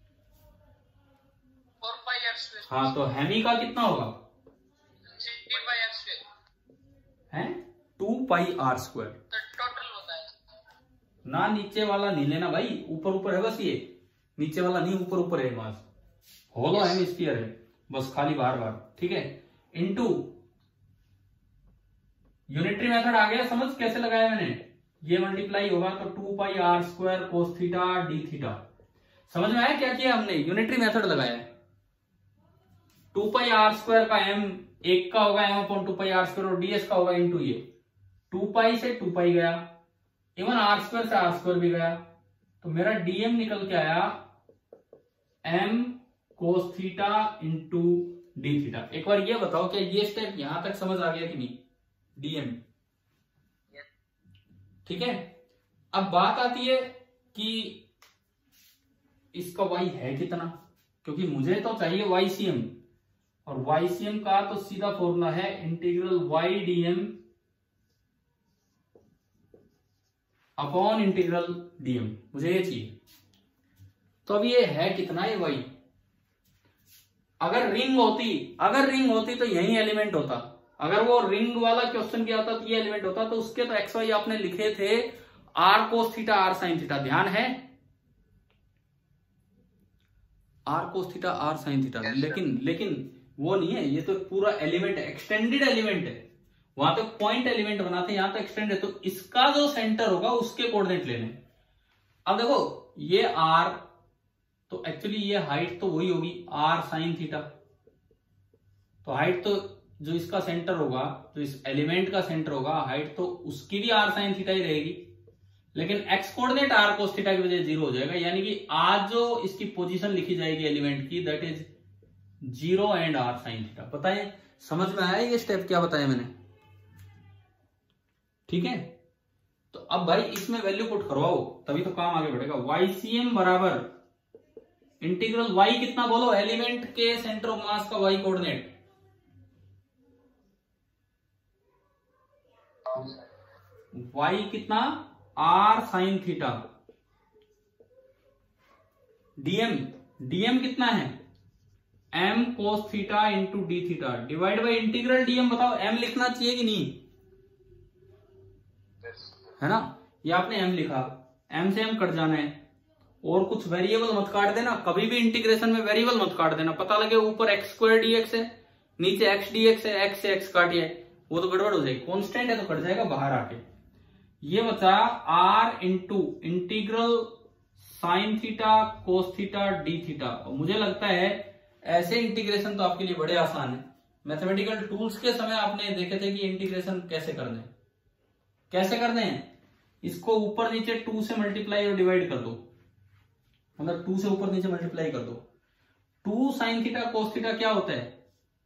Speaker 2: Four pi R square.
Speaker 1: हाँ, तो हेमी का कितना होगा?
Speaker 2: थ्री पाई आर स्क्वायर
Speaker 1: है टू पाई आर स्क्वायर।
Speaker 2: तो टोटल होता है
Speaker 1: ना नीचे वाला नहीं लेना भाई, ऊपर ऊपर है बस, ये नीचे वाला नहीं, ऊपर ऊपर है मास, होलो हेमिस्फीयर है बस, खाली बार बार, ठीक है। इनटू यूनिटरी मेथड आ गया समझ कैसे लगाया मैंने, ये मल्टीप्लाई होगा तो two pi R square cos theta D theta. समझ में आया क्या किया हमने? यूनिटरी मेथड लगाया। टू पाई आर स्क्वायर का एम एक का होगा M upon two pi R square और डीएस का होगा इनटू ये, टू पाई से टू पाई गया, इवन आर स्क्वायर से आर स्क्वायर भी गया, तो मेरा डीएम निकल के आया M cos theta into D theta. एक बार ये बताओ क्या ये स्टेप यहां तक समझ आ गया कि नहीं? डीएम, ठीक है। अब बात आती है कि इसका वाई है कितना, क्योंकि मुझे तो चाहिए वाईसीएम, और वाईसीएम का तो सीधा फॉर्मूला है integral Y DM upon integral DM, मुझे ये चाहिए। तो अब ये है कितना ये वाई? अगर रिंग होती अगर रिंग होती तो यही एलिमेंट होता, अगर वो रिंग वाला क्वेश्चन किया होता तो ये एलिमेंट होता, तो उसके तो एक्स वाई आपने लिखे थे R cos theta R sine theta, ध्यान है? R cos theta R sine theta, लेकिन लेकिन वो नहीं है, ये तो पूरा एलिमेंट है, एक्सटेंडेड एलिमेंट है, वहां तो पॉइंट एलिमेंट बनाते हैं, यहां तो एक्सटेंड है, तो इसका जो सेंटर होगा उसके कोऑर्डिनेट लेने। अब देखो ये आर, तो एक्चुअली ये हाइट तो वही होगी आर साइन थीटा, तो हाइट तो जो इसका सेंटर होगा, जो इस एलिमेंट का सेंटर होगा, हाइट तो उसकी भी आर साइन थीटा ही रहेगी, लेकिन X coordinate R cos theta की वजह जीरो हो जाएगा, यानी कि आज जो इसकी पोजीशन लिखी जाएगी एलिमेंट की, that is zero and R sine theta. पता है, समझ में आया ये स्टेप क्या बताया मैंने? ठीक है, तो अब भाई इसमें वैल्यू पुट करवाओ तभी तो काम आगे बढ़ेगा। वाईसीएम बराबर इंटीग्रल वाई कितना बोलो, एलिमेंट के सेंटर ऑफ मास का वाई कोऑर्डिनेट, वाई कितना, R sine theta, DM DM कितना है, M cos theta into D theta divide by integral DM. बताओ एम लिखना चाहिए कि नहीं, है ना? ये आपने एम लिखा, एम से एम कट जाना है, और कुछ वेरिएबल मत काट देना, कभी भी इंटीग्रेशन में वेरिएबल मत काट देना, पता लगे ऊपर एक्स स्क्वायर डीएक्स है, नीचे एक्स डीएक्स है, एक्स से एक्स काटिए, वो तो गड़बड़ हो जाएगी, कांस्टेंट है तो कट जाएगा बाहर आके। ये बचा R into integral sine theta cos theta D theta. और मुझे लगता है ऐसे इंटीग्रेशन तो आपके लिए बड़े आसान है, मैथमेटिकल टूल्स के समय आपने देखे थे कि इंटीग्रेशन कैसे करने हैं, कैसे करने हैं। इसको ऊपर नीचे टू से मल्टीप्लाई और डिवाइड कर दो, मतलब टू से ऊपर नीचे मल्टीप्लाई कर दो। Two sine theta cos theta क्या होता है,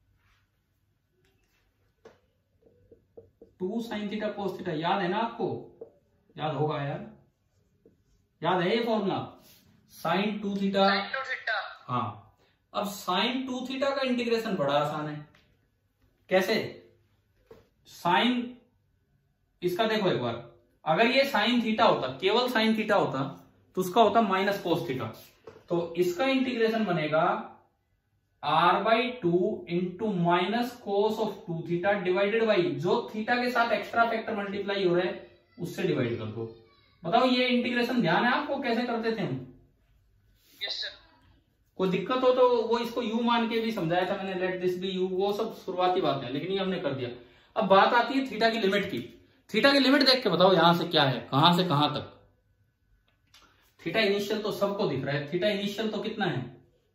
Speaker 1: two sine theta cos theta, याद है ना आपको? याद होगा यार, याद है ये formula, sine two theta.
Speaker 2: Sine two theta.
Speaker 1: हाँ, अब साइन टू थीटा का इंटीग्रेशन बड़ा आसान है। कैसे? साइन, इसका देखो एक बार, अगर ये साइन थीटा होता, केवल साइन थीटा होता, तो उसका होता माइनस कोस थीटा, तो इसका इंटीग्रेशन बनेगा R by two into minus cos of two theta divided by जो थीटा के साथ एक्स्ट्रा फैक्टर मल्टीप्लाई हो रहा है उससे डिवाइड कर दो। बताओ ये इंटीग्रेशन ध्यान है आपको कैसे करते थे हम?
Speaker 2: Yes sir.
Speaker 1: कोई दिक्कत हो तो वो इसको यू मान के भी समझाया था मैंने, लेट दिस बी यू, वो सब शुरुआती बात है, लेकिन ये हमने कर दिया। अब बात आती है थीटा की लिमिट की। थीटा की लिमिट देख के बताओ यहां से क्या है, कहां से कहां तक। थीटा इनिशियल तो सबको दिख रहा है, थीटा इनिशियल तो कितना है,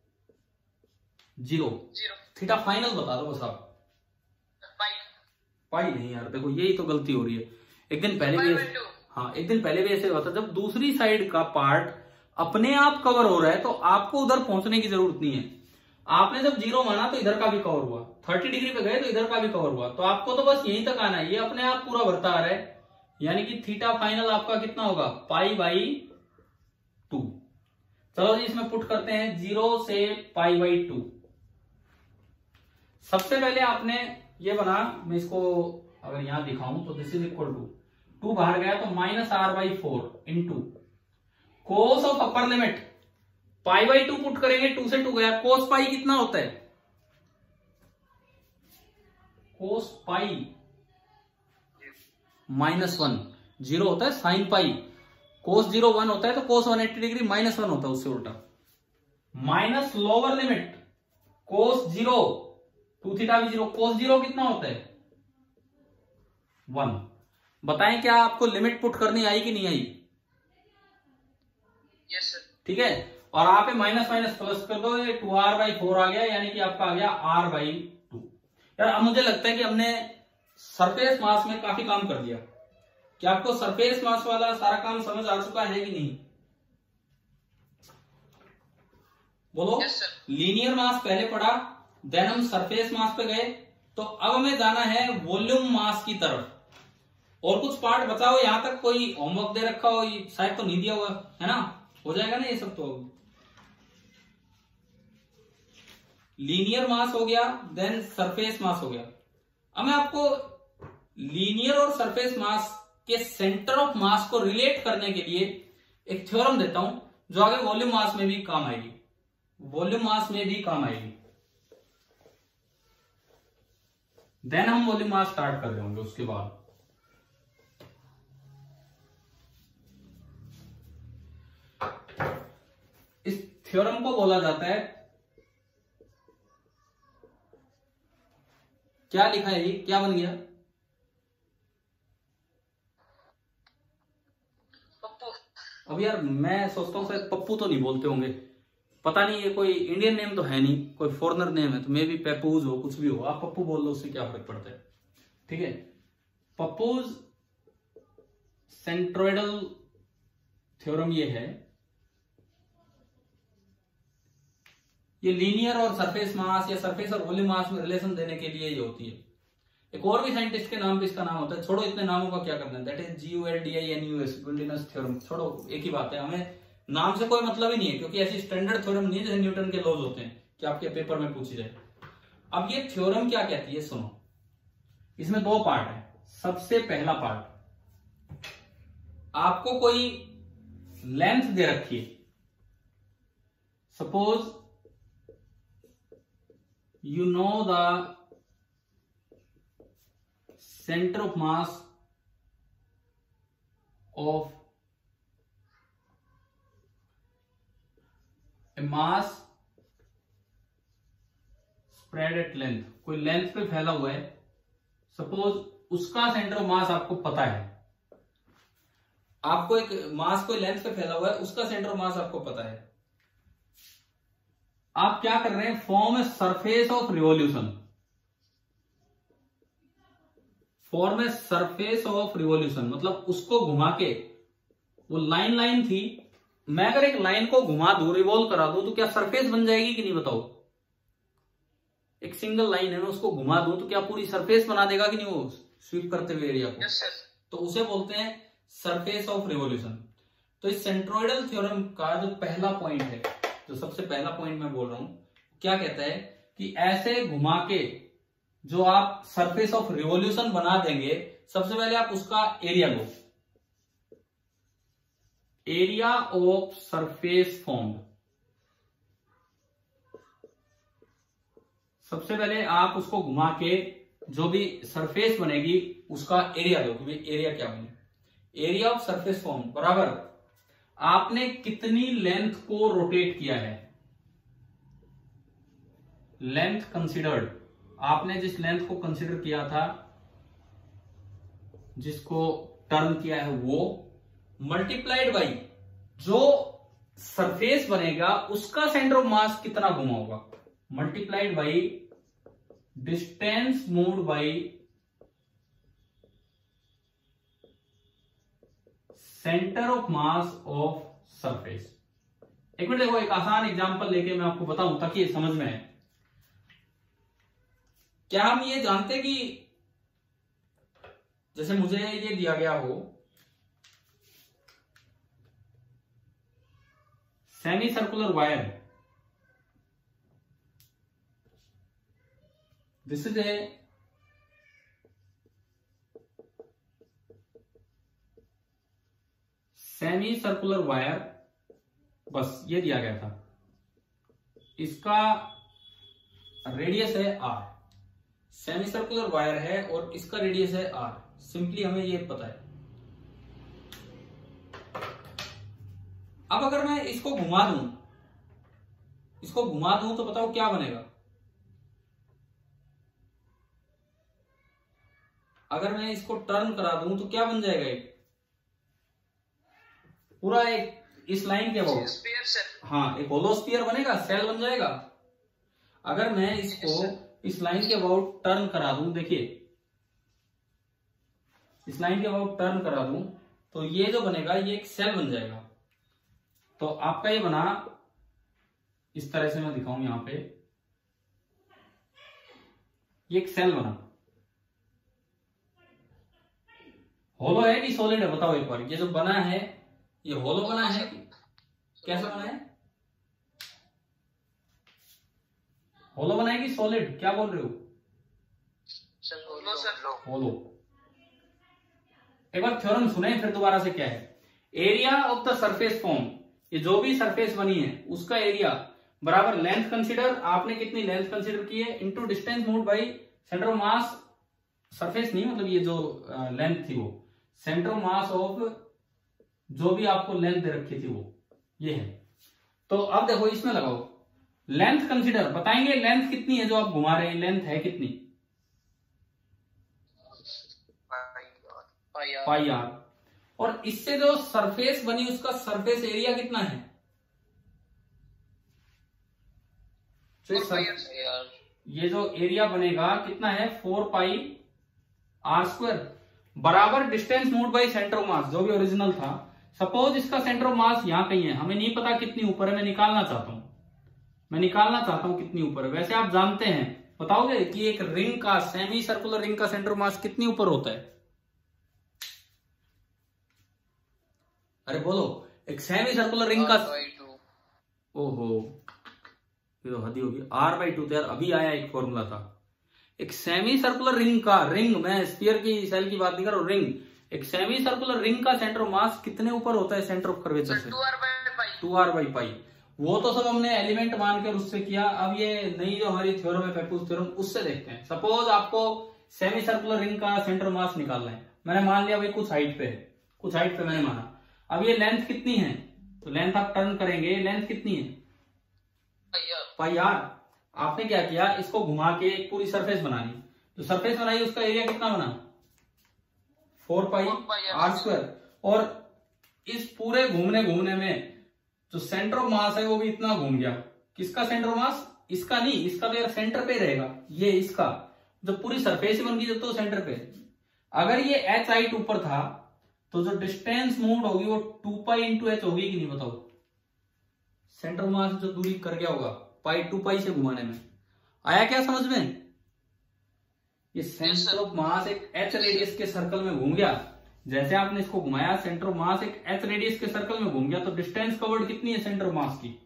Speaker 1: जीरो।
Speaker 2: जीरो।
Speaker 1: थीटा फाइनल बता दो बस आप।
Speaker 2: पाई।
Speaker 1: पाई नहीं यार, देखो यही तो गलती हो रही है। एक दिन पहले भी ऐसे, हाँ एक दिन पहले भी ऐसे हुआ था, जब दूसरी साइड का पार्ट अपने आप कवर हो रहा है तो आपको उधर पहुंचने की जरूरत नहीं है। आपने जब जीरो माना तो इधर का भी कवर हुआ, थर्टी डिग्री पे गए तो इधर का भी कवर हुआ, तो आपको तो बस यहीं तक आना है, ये अपने आप पूरा बढ़ता आ रहा है, यानी कि थीटा फाइनल आपका कितना होगा, पाई बाई टू। चलो जी इसमें पुट करते हैं जीरो से पाई बाई टू। सबसे पहले आपने ये बना, मैं इसको अगर यहां दिखाऊं तो this is equal to two बाहर गया तो minus R by four into cos of upper limit pi by two put करेंगे, टू से टू गया, कोस पाई कितना होता है, cos pi minus one, zero होता है sine pi, cos zero one होता है तो cos one eighty degree minus one होता है उससे उल्टा, minus lower limit cos zero two theta भी जीरो, कोस जीरो कितना होता है वन। बताएं क्या आपको लिमिट पुट करनी आई कि नहीं आई?
Speaker 2: Yes sir.
Speaker 1: ठीक है, और आप माइनस माइनस प्लस कर दो, ये टू आर बाई फोर आ गया, यानी कि आपका आ गया आर बाई टू। यार अब मुझे लगता है कि हमने सरफेस मास में काफी काम कर दिया। क्या आपको सरफेस मास वाला सारा काम समझ आ चुका है कि नहीं? बोलो।
Speaker 2: Yes sir.
Speaker 1: लीनियर मास पहले पढ़ा, देन हम सरफेस मास पे गए, तो अब हमें जाना है वॉल्यूम मास की तरफ। और कुछ पार्ट बचा हो, यहां तक कोई होमवर्क दे रखा हो, शायद तो नहीं दिया हुआ है ना, हो जाएगा ना ये सब। तो लीनियर मास हो गया, देन सरफेस मास हो गया। अब मैं आपको लीनियर और सरफेस मास के सेंटर ऑफ मास को रिलेट करने के लिए एक थ्योरम देता हूं, जो आगे वॉल्यूम मास में भी काम आएगी, वॉल्यूम मास में भी काम आएगी। देन हम वॉल्यूम मास स्टार्ट कर रहे होंगे उसके बाद। इस थ्योरम को बोला जाता है, क्या लिखा है ये, क्या बन गया?
Speaker 2: पप्पू।
Speaker 1: अब यार मैं सोचता हूँ शायद पप्पू तो नहीं बोलते होंगे, पता नहीं, ये कोई इंडियन नेम तो है नहीं, कोई फॉरेनर नेम है, तो मे भी पेपूज हो, कुछ भी हो, आप पप्पू बोल लो, उससे क्या फर्क पड़ता है। ठीक है, पप्पूज सेंट्रोइडल थ्योरम ये है, ये लीनियर और सरफेस मास या सरफेस और वॉल्यूम मास में रिलेशन देने के लिए ये होती है। एक और भी साइंटिस्ट के नाम पे इसका नाम होता है, छोड़ो इतने नामों का क्या करना है, that is G U L D I N U S, Guldinus theorem, छोड़ो, एक ही बात है, हमें नाम से कोई मतलब ही नहीं है, क्योंकि ऐसी स्टैंडर्ड थ्योरम नहीं है जैसे न्यूटन के लॉज होते हैं कि आपके पेपर में पूछी जाए। अब ये थ्योरम क्या कहती है सुनो, इसमें दो पार्ट है। सबसे पहला पार्ट, आपको कोई लेंथ दे रखी है, suppose you know the center of mass of a mass spread at length, कोई लेंथ पे फैला हुआ है, सपोज उसका सेंटर ऑफ मास आपको पता है, आपको एक मास कोई लेंथ पे फैला हुआ है, उसका सेंटर ऑफ मास आपको पता है। आप क्या कर रहे हैं, form a surface of revolution, form a surface of revolution मतलब उसको घुमा के, वो लाइन लाइन थी, मैं अगर एक लाइन को घुमा दूं, रिवॉल्व करा दूं, तो क्या सरफेस बन जाएगी कि नहीं बताओ? एक सिंगल लाइन है, मैं उसको घुमा दूं तो क्या पूरी सरफेस बना देगा कि नहीं वो स्वीप करते हुए एरिया को?
Speaker 2: Yes sir.
Speaker 1: तो उसे बोलते हैं सरफेस ऑफ रिवॉल्यूशन। तो इस सेंट्रोइडल थ्योरम का जो पहला पॉइंट है, जो सबसे पहला पॉइंट मैं बोल रहा हूं, क्या कहता है कि ऐसे घुमा के जो आप सरफेस ऑफ रिवॉल्यूशन बना देंगे, सबसे पहले आप उसका एरिया लो, एरिया ऑफ सरफेस फॉर्म्ड। सबसे पहले आप उसको घुमा के जो भी सरफेस बनेगी उसका एरिया लो, कि भाई एरिया क्या बने, एरिया ऑफ सरफेस फॉर्म्ड बराबर आपने कितनी लेंथ को रोटेट किया है, लेंथ कंसीडर्ड, आपने जिस लेंथ को कंसीडर किया था, जिसको टर्न किया है, वो मल्टीप्लाइड बाई जो सरफेस बनेगा उसका सेंटर ऑफ मास कितना घुमा होगा, multiplied by distance moved by centre of mass of surface. एक मिनट देखो, एक आसान एग्जांपल लेके मैं आपको बताऊं ताकि ये समझ में आए। क्या हम ये जानते कि जैसे मुझे ये दिया गया हो, semi circular wire, this is a semi circular wire, बस ये दिया गया था, इसका रेडियस है आर, सेमी सर्कुलर वायर है और इसका रेडियस है आर, सिंपली हमें ये पता है। अब अगर मैं इसको घुमा दूं, इसको घुमा दूं तो बताओ क्या बनेगा? अगर मैं इसको टर्न करा दूं तो क्या बन जाएगा? एक पूरा एक इस लाइन के अबाउट,
Speaker 2: स्फीयर सेल।
Speaker 1: हाँ, एक होलो स्फीयर बनेगा, सेल बन जाएगा। अगर मैं इसको इस लाइन के अबाउट टर्न करा दूं, देखिए इस लाइन के अबाउट टर्न करा दूं तो ये जो बनेगा ये एक सेल बन जाएगा। तो आपका ये बना, इस तरह से मैं दिखाऊं यहां पे, ये एक सेल बना। होलो है कि सॉलिड है बताओ एक बार? ये जो बना है ये होलो बना है कि कैसा बना है? होलो बना है कि सॉलिड? क्या बोल रहे हो? होलो। एक बार थ्योरम सुने फिर दोबारा से। क्या है? Area of the surface form, ये जो भी सरफेस बनी है उसका एरिया बराबर लेंथ कंसीडर, आपने कितनी लेंथ कंसीडर की है, into distance moved by centre of mass, surface नहीं मतलब ये जो लेंथ थी वो सेंटर ऑफ मास ऑफ जो भी आपको लेंथ दे रखी थी वो ये है। तो अब देखो इसमें लगाओ लेंथ कंसीडर, बताएंगे लेंथ कितनी है जो आप घुमा रहे हैं, लेंथ है कितनी? Pi R. और इससे जो सरफेस बनी उसका सरफेस एरिया कितना है? तो सर, ये जो एरिया बनेगा कितना है? फोर पाई आर स्क्वायर बराबर distance moved by centre of mass, जो भी ओरिजिनल था। सपोज इसका सेंटर ऑफ मास यहां कहीं है, हमें नहीं पता कितनी ऊपर है, मैं निकालना चाहता हूं, मैं निकालना चाहता हूं कितनी ऊपर है। वैसे आप जानते हैं, बताओगे कि एक रिंग का, सेमी सर्कुलर रिंग का सेंटर ऑफ मास कितनी ऊपर होता है? अरे बोलो, एक सेमी सर्कुलर रिंग का, ओहो ये तो हद ही होगी, आर बाई टू। तो यार अभी आया एक फॉर्मूला था, एक सेमी सर्कुलर रिंग का, रिंग मैं स्फीयर की सेल की बात नहीं कर रहा हूं, रिंग, एक सेमी सर्कुलर रिंग का सेंटर ऑफ मास कितने ऊपर होता है सेंटर ऑफ कर्वेचर से?
Speaker 2: Two R by pi.
Speaker 1: Two R by pi. वो तो सब हमने एलिमेंट मानकर उससे किया। अब ये नई जो हमारी थ्योरम है पेपूस थ्योरम, उससे देखते हैं। सपोज आपको सेमी सर्कुलर रिंग का सेंटर मास निकालना है, मैंने मान लिया भाई कुछ हाइट पे है, कुछ हाइट पे मैंने माना। अब ये लेंथ कितनी है? तो लेंथ आप टर्न करेंगे, लेंथ कितनी है? Pi R. आपने क्या किया, इसको घुमा के एक पूरी सरफेस बनानी, जो सरफेस बनाई उसका एरिया कितना बना? Four pi R square. और इस पूरे घूमने घूमने में जो सेंटर ऑफ मास है वो भी इतना घूम गया। किसका सेंटर ऑफ मास? इसका नहीं, इसका तो यार सेंटर पे रहेगा, ये इसका जो पूरी सरफेस बन गई जब तो सेंटर पे। अगर ये एच हाइट ऊपर था तो जो डिस्टेंस मूव्ड होगी वो टू पाई इंटू एच होगी कि नहीं बताओ? सेंटर ऑफ मास जो दूरी कर गया होगा पाई, टू पाई से घुमाने में। आया क्या समझ में? ये सेंटर ऑफ मास एक एच रेडियस के सर्कल में घूम गया। जैसे आपने इसको घुमाया, सेंटर ऑफ मास एक एच रेडियस के सर्कल में घूम गया, तो डिस्टेंस कवर्ड कितनी है सेंटर ऑफ मास की?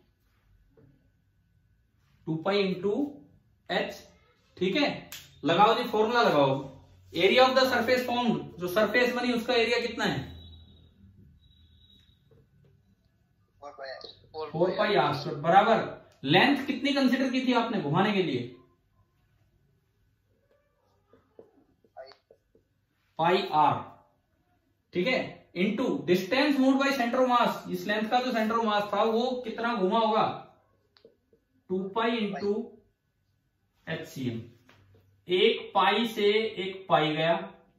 Speaker 1: Two pi into H. ठीक है, लगाओ जी फॉर्मूला लगाओ। Area of the surface formed, जो सरफेस बनी उसका एरिया कितना है? फोर पाई आर स्क्वायर बराबर लेंथ कितनी कंसिडर की थी आपने घुमाने के लिए? Pi R. ठीक है, into distance moved by centre of mass, इस लेंथ का जो सेंटर ऑफ मास था वो कितना घुमा होगा? Two pi into H C M. एक पाई से एक पाई गया,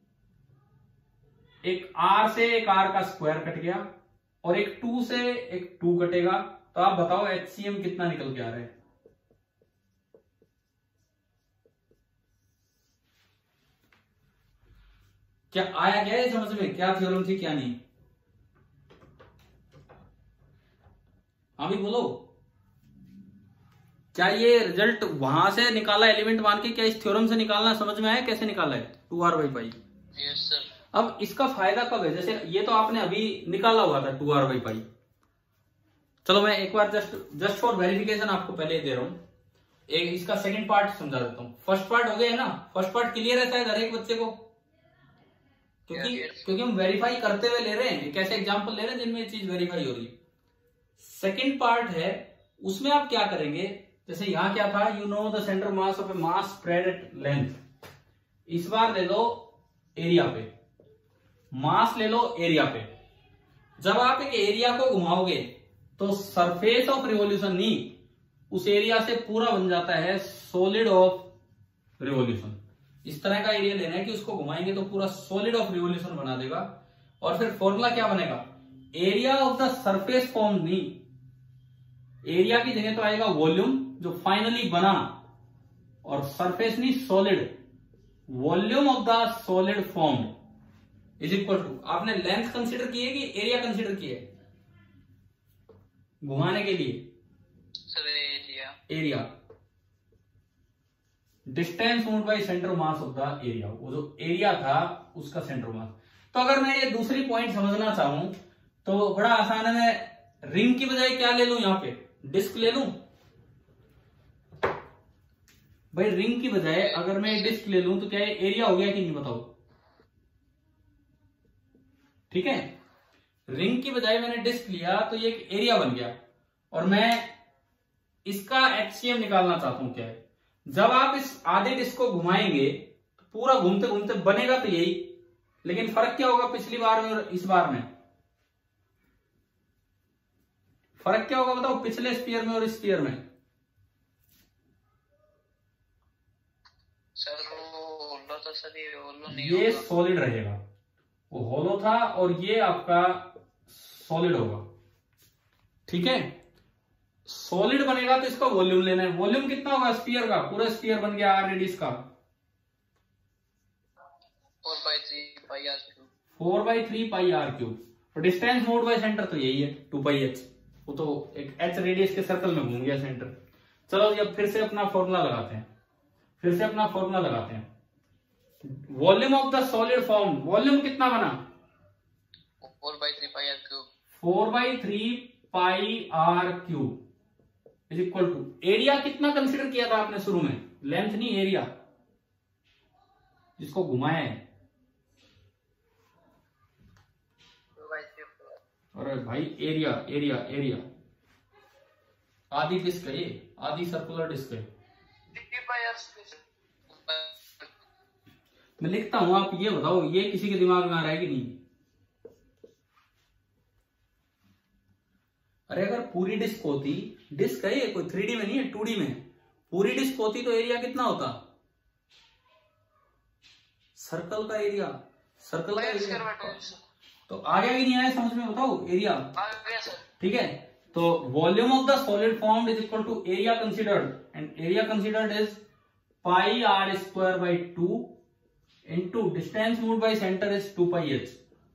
Speaker 1: एक आर से एक आर का स्क्वायर कट गया, और एक टू से एक टू कटेगा। तो आप बताओ एच सी एम कितना निकल के आ रहा है? क्या आया क्या है समझ में? क्या थ्योरम थी क्या नहीं? हाँ भी बोलो, क्या ये रिजल्ट वहां से निकाला एलिमेंट मान के, क्या इस थ्योरम से निकालना समझ में आया कैसे निकाला है? Two R by pi.
Speaker 2: Yes sir. अब
Speaker 1: इसका फायदा कब है? जैसे ये तो आपने अभी निकाला हुआ था टू आर बाई पाई। चलो मैं एक बार जस्ट जस्ट फॉर वेरिफिकेशन आपको पहले दे रहा हूं, एक इसका सेकंड पार्ट समझा देता हूं। फर्स्ट पार्ट हो गया है ना? फर्स्ट पार्ट क्लियर है शायद हर एक बच्चे को? क्योंकि
Speaker 3: Yes, yes.
Speaker 1: क्योंकि हम वेरीफाई करते हुए ले रहे हैं, एक ऐसे एग्जाम्पल ले रहे हैं जिनमें ये चीज वेरीफाई हो रही है। सेकेंड पार्ट है, उसमें आप क्या करेंगे, जैसे यहां क्या था, you know the centre mass of a mass spread at length. इस बार ले लो एरिया पे, मास ले लो एरिया पे। जब आप एक एरिया को घुमाओगे तो सरफेस ऑफ रिवॉल्यूशन नहीं, उस एरिया से पूरा बन जाता है सॉलिड ऑफ रिवॉल्यूशन। इस तरह का एरिया लेना है कि उसको घुमाएंगे तो पूरा सॉलिड ऑफ रिवॉल्यूशन बना देगा। और फिर फॉर्मूला क्या बनेगा, area of the surface form नहीं, एरिया की जगह तो आएगा वॉल्यूम जो फाइनली बना, और सरफेस नहीं solid, volume of the solid form is equal to, आपने लेंथ कंसीडर की है कि एरिया कंसीडर की है घुमाने के लिए,
Speaker 3: sir area
Speaker 1: area, distance moved by centre mass of the area, वो जो एरिया था उसका सेंटर मास। तो अगर मैं ये दूसरी पॉइंट समझना चाहूं तो बड़ा आसान है, मैं रिंग की बजाय क्या ले लूं, यहां पे डिस्क ले लूं। भाई रिंग की बजाय अगर मैं डिस्क ले लूं तो क्या ये एरिया हो गया कि नहीं, बताओ। ठीक है, रिंग की बजाय मैंने डिस्क लिया तो ये एक एरिया बन गया। और मैं इसका एचसीएम निकालना चाहता हूं, क्या है, जब आप इस आधे डिस्क को घुमाएंगे तो पूरा घूमते घूमते बनेगा तो यही, लेकिन फर्क क्या होगा पिछली बार में और इस बार में, फर्क क्या होगा बताओ, पिछले स्फीयर में और इस स्फीयर में।
Speaker 3: सर वो होलो तो सर ये होलो नहीं
Speaker 1: ये
Speaker 3: होगा।
Speaker 1: सॉलिड रहेगा, वो होलो था और ये आपका सॉलिड होगा। ठीक है, सॉलिड बनेगा तो इसका वॉल्यूम लेना है। वॉल्यूम कितना होगा स्फीयर का, पूरा स्फीयर बन गया आर रेडियस का,
Speaker 3: four by three pi R cube,
Speaker 1: four by three pi R cube. और डिस्टेंस मूव्ड बाय सेंटर तो यही है टू पाई एच, वो तो एक एच रेडियस के सर्कल में घूम गया सेंटर। चलो अब फिर से अपना फॉर्मूला लगाते हैं, फिर से अपना फॉर्मूला लगाते हैं। Volume of the solid form, volume कितना बना,
Speaker 3: four by three pi R cube,
Speaker 1: four by three pi R cube is equal to, area कितना कंसिडर किया था आपने शुरू में, लेंथ नहीं एरिया, जिसको घुमाया है।
Speaker 3: Two by three four.
Speaker 1: अरे भाई एरिया एरिया एरिया, आधी डिस्क है ये, आधी सर्कुलर डिस्क है।
Speaker 3: Three pi R space.
Speaker 1: मैं लिखता हूं, आप ये बताओ ये किसी के दिमाग में आ रहा है कि नहीं। अरे अगर पूरी डिस्क होती, डिस्क है ये कोई थ्री डी में नहीं है, टू डी में, पूरी डिस्क होती तो एरिया कितना होता, सर्कल का एरिया, सर्कल का एरिया। तो आ गया कि नहीं आया समझ में, बताओ एरिया।
Speaker 3: आ गया सर।
Speaker 1: ठीक है, तो volume of the solid formed is equal to area considered, and area considered is pi R square by two into distance moved by centre is two pi H.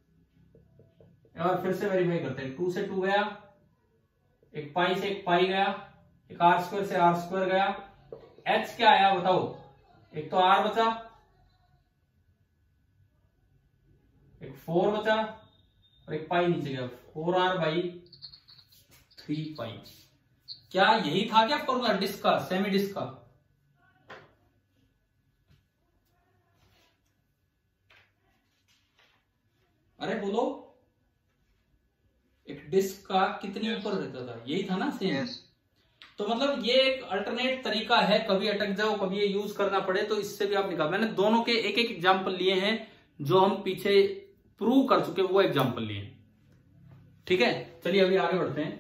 Speaker 1: और फिर से वेरीफाई करते हैं, टू से two गया, एक pi से एक पाई गया, एक आर स्क्वायर से आर स्क्वायर गया, एच क्या आया बताओ, एक तो आर बचा, एक फोर बचा और एक पाई नीचे गया, four R by three pi. क्या यही था क्या फॉर्मूला डिस्क का, सेमी डिस्क का। अरे बोलो, एक डिस्क का कितनी ऊपर रहता था, यही था ना सेम।
Speaker 3: Yes.
Speaker 1: तो मतलब ये एक अल्टरनेट तरीका है, कभी अटक जाओ कभी ये यूज करना पड़े तो इससे भी आप निकाल। मैंने दोनों के एक एक एग्जाम्पल लिए हैं जो हम पीछे प्रूव कर चुके, वो एग्जाम्पल लिए। ठीक है, चलिए अभी आगे बढ़ते हैं।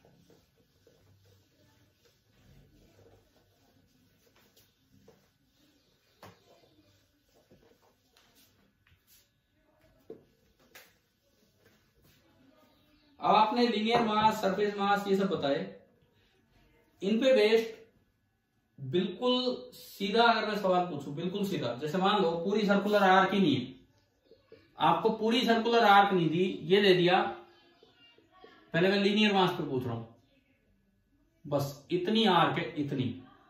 Speaker 1: अब आपने लीनियर मास, सरफेस मास ये सब बताए, इन पे बेस्ड बिल्कुल सीधा अगर मैं सवाल पूछूं, बिल्कुल सीधा, जैसे मान लो पूरी सर्कुलर आर्क ही नहीं है, आपको पूरी सर्कुलर आर्क नहीं दी, ये दे दिया, पहले मैं लीनियर मास पे पूछ रहा हूं, बस इतनी आर्क है, इतनी,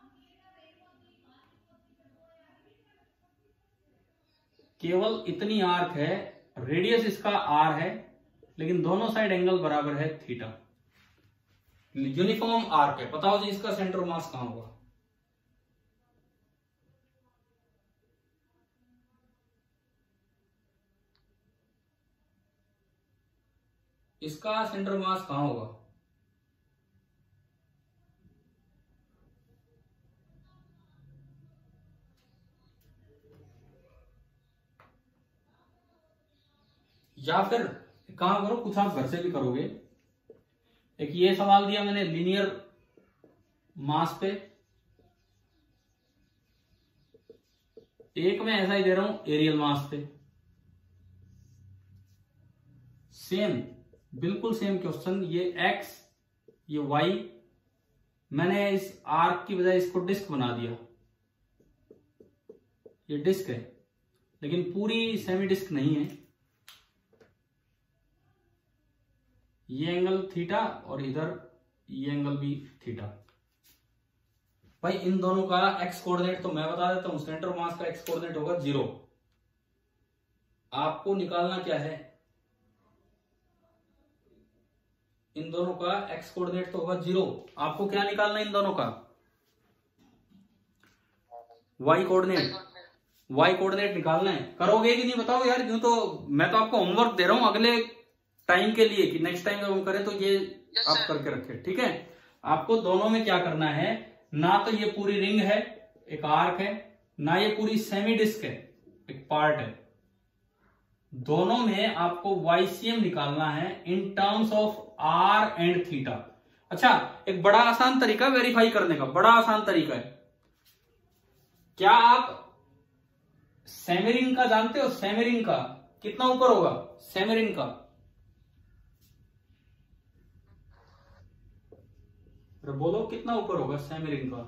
Speaker 1: केवल इतनी आर्क है, रेडियस इसका आर है, लेकिन दोनों साइड एंगल बराबर है थीटा, यूनिफॉर्म आर्क है। बताओ जी इसका सेंटर मास कहां होगा। इसका सेंटर मास कहां होगा? या फिर कहां करो, कुछ आप घर से भी करोगे। एक ये सवाल दिया मैंने लीनियर मास पे, एक में ऐसा ही दे रहा हूं एरियल मास पे। सेम, बिल्कुल सेम क्वेश्चन। ये एक्स, ये वाई, मैंने इस आर्क की बजाय इसको डिस्क बना दिया। ये डिस्क है लेकिन पूरी सेमी डिस्क नहीं है। ये एंगल थीटा और इधर ये एंगल भी थीटा। भाई इन दोनों का एक्स कोऑर्डिनेट तो मैं बता देता हूं, सेंटर मास का एक्स कोऑर्डिनेट होगा जीरो। आपको निकालना क्या है? इन दोनों का एक्स कोऑर्डिनेट तो होगा जीरो। आपको क्या निकालना है इन दोनों का? Y coordinate. वाई कोऑर्डिनेट निकालना है। करोगे कि नहीं बताओ यार? क्यों, तो मैं तो आपको होमवर्क दे रहा हूं अगले टाइम के लिए कि नेक्स्ट टाइम जब हम करें तो ये yes, आप करके रखें। ठीक है, आपको दोनों में क्या करना है, ना तो ये पूरी रिंग है, एक आर्क है, ना ये पूरी सेमी डिस्क है, एक पार्ट है। दोनों में आपको वाईसीएम निकालना है in terms of R and theta. अच्छा, एक बड़ा आसान तरीका वेरीफाई करने का, बड़ा आसान तरीका है। क्या आप सेमी रिंग का जानते हो? सेमी रिंग का कितना ऊपर होगा? सेमी रिंग का बोलो कितना ऊपर होगा सेमी रिंग का?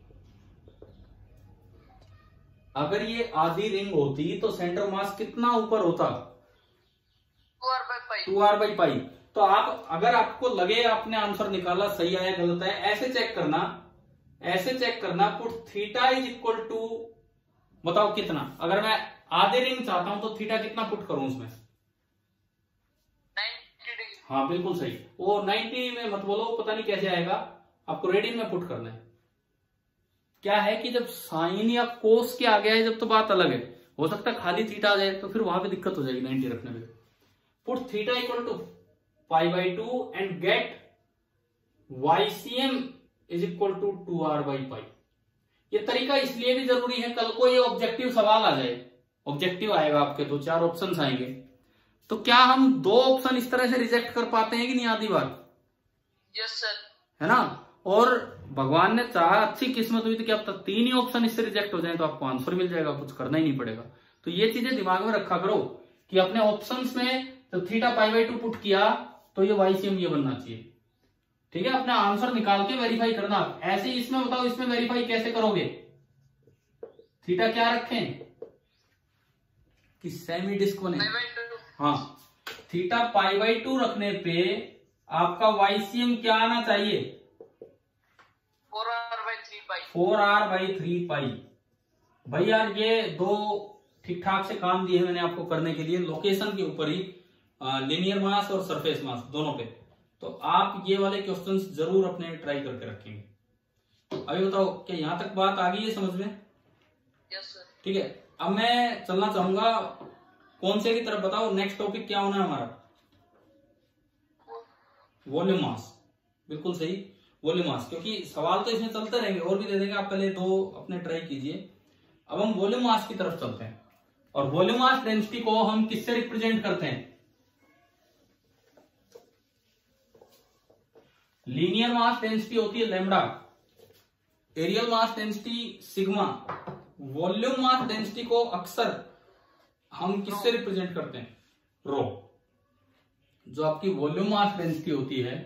Speaker 1: अगर ये आधी रिंग होती तो सेंटर मास कितना ऊपर होता?
Speaker 3: Two R by pi.
Speaker 1: Two R by pi. तो आप, अगर आपको लगे आपने आंसर निकाला सही आया गलत है, ऐसे चेक करना, ऐसे चेक करना, put theta is equal to, बताओ कितना। अगर मैं आधे रिंग चाहता हूं तो थीटा कितना पुट करूं उसमें?
Speaker 3: Ninety degree.
Speaker 1: हाँ बिल्कुल सही। वो नाइन्टी में मत बोलो, पता नहीं कैसे आएगा, आपको रेडियन में पुट करना है। क्या है कि जब साइन या कोस के आ गया है जब, तो बात अलग है। हो सकता है खाली थीटा आ जाए तो फिर वहां पे दिक्कत हो जाएगी नाइन्टी रखने में। Put theta equal to pi by two and get YCM is equal to two R by pi. ये तरीका इसलिए भी जरूरी है, कल को ये ऑब्जेक्टिव सवाल आ जाए, ऑब्जेक्टिव आएगा आपके, दो चार ऑप्शन आएंगे, तो क्या हम दो ऑप्शन इस तरह से रिजेक्ट कर पाते हैं कि नहीं आधी बार?
Speaker 3: Yes sir.
Speaker 1: है ना? और भगवान ने चाहा, अच्छी किस्मत हुई थी कि अब तक तीन ही ऑप्शन इससे रिजेक्ट हो जाए तो आपको आंसर मिल जाएगा, कुछ करना ही नहीं पड़ेगा। तो ये चीजें दिमाग में रखा करो कि अपने ऑप्शंस में जब theta pi by two put किया तो ये वाईसीएम ये बनना चाहिए। ठीक है, अपना आंसर निकाल के वेरीफाई करना। ऐसे ही इसमें बताओ, इसमें वेरीफाई कैसे करोगे? थीटा क्या रखें कि सेमी डिस्क बने? हाँ, थीटा पाई बाई टू रखने पे आपका वाईसीएम क्या आना चाहिए?
Speaker 3: Four R by three pi.
Speaker 1: Four R by three pi. भाई यार ये दो ठीक ठाक से काम दिए मैंने आपको करने के लिए, लोकेशन के ऊपर ही, लिनियर मास और सरफेस मास दोनों पे। तो आप ये वाले क्वेश्चंस जरूर अपने ट्राई करके रखेंगे। अभी बताओ क्या यहां तक बात आ गई है समझ में?
Speaker 3: Yes sir.
Speaker 1: ठीक है, अब मैं चलना चाहूंगा कौन से की तरफ, बताओ नेक्स्ट टॉपिक क्या होना है हमारा? Volume mass. बिल्कुल सही, वॉल्यूम मास, क्योंकि सवाल तो इसमें चलते रहेंगे, और भी दे देंगे, आप पहले दो अपने ट्राई कीजिए। अब हम वॉल्यूम मास की तरफ चलते हैं, और वॉल्यूम मास डेंसिटी को हम किससे रिप्रेजेंट करते हैं? लीनियर मास डेंसिटी होती है lambda, areal mass density sigma, volume mass density को अक्सर हम किससे रिप्रेजेंट करते हैं? रो। जो आपकी वॉल्यूम मास डेंसिटी होती है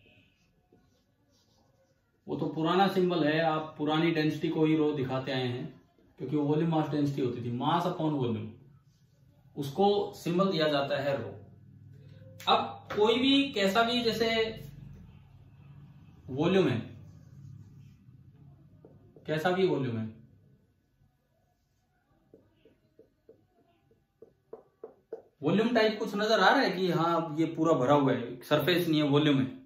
Speaker 1: वो तो पुराना सिंबल है, आप पुरानी डेंसिटी को ही रो दिखाते आए हैं, क्योंकि वॉल्यूम मास डेंसिटी होती थी मास अपॉन वॉल्यूम, उसको सिंबल दिया जाता है रो। अब कोई भी कैसा भी, जैसे वॉल्यूम है, कैसा भी वॉल्यूम है, वॉल्यूम टाइप कुछ नजर आ रहा है कि हाँ ये पूरा भरा हुआ है, सरफेस नहीं है, वॉल्यूम है?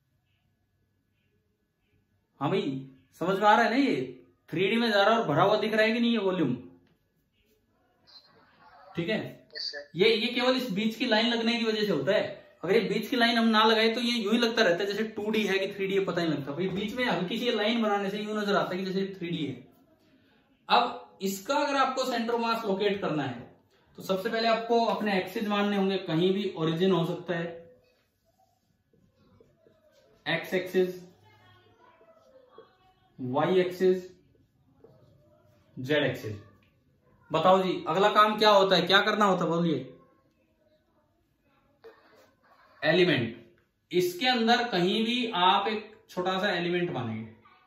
Speaker 1: हाँ भाई समझ में आ रहा है ना? ये थ्री डी में जा रहा है और भरा हुआ दिख रहा है कि नहीं ये वॉल्यूम? ठीक है,
Speaker 3: यस सर।
Speaker 1: ये ये केवल इस बीच की लाइन लगने की वजह से होता है। अगर ये बीच की लाइन हम ना लगाए तो ये यूं ही लगता रहता है जैसे टू डी है कि थ्री डी है, पता नहीं लगता। भाई बीच में हल्की सी लाइन बनाने से यूं नजर आता है कि जैसे थ्री डी है। अब इसका अगर आपको सेंटर मास लोकेट करना है तो सबसे पहले आपको अपने एक्सिस मानने होंगे। कहीं भी ओरिजिन हो सकता है, X axis, Y axis, Z axis. बताओ जी अगला काम क्या होता है, क्या करना होता है, बोलिए। एलिमेंट, इसके अंदर कहीं भी आप एक छोटा सा एलिमेंट मानेंगे।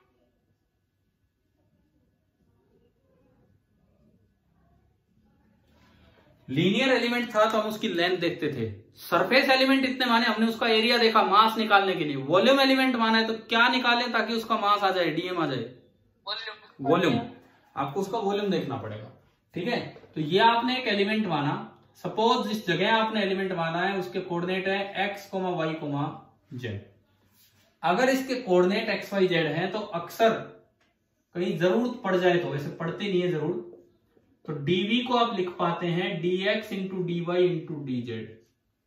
Speaker 1: लीनियर एलिमेंट था तो हम उसकी लेंथ देखते थे। सरफेस एलिमेंट इतने माने, हमने उसका एरिया देखा मास निकालने के लिए। वॉल्यूम एलिमेंट माना है तो क्या निकालें ताकि उसका मास आ जाए, डीएम आ जाए, वॉल्यूम। आपको उसका वॉल्यूम देखना पड़ेगा, ठीक है। तो ये आपने एक एलिमेंट माना। सपोज जिस जगह आपने एलिमेंट माना है उसके कोऑर्डिनेट है X comma Y comma Z. अगर इसके कोऑर्डिनेट एक्स वाई जेड है तो अक्सर कहीं जरूरत पड़ जाए तो, वैसे पड़ती नहीं है जरूर, तो डीवी को आप लिख पाते हैं D X into D Y into D Z.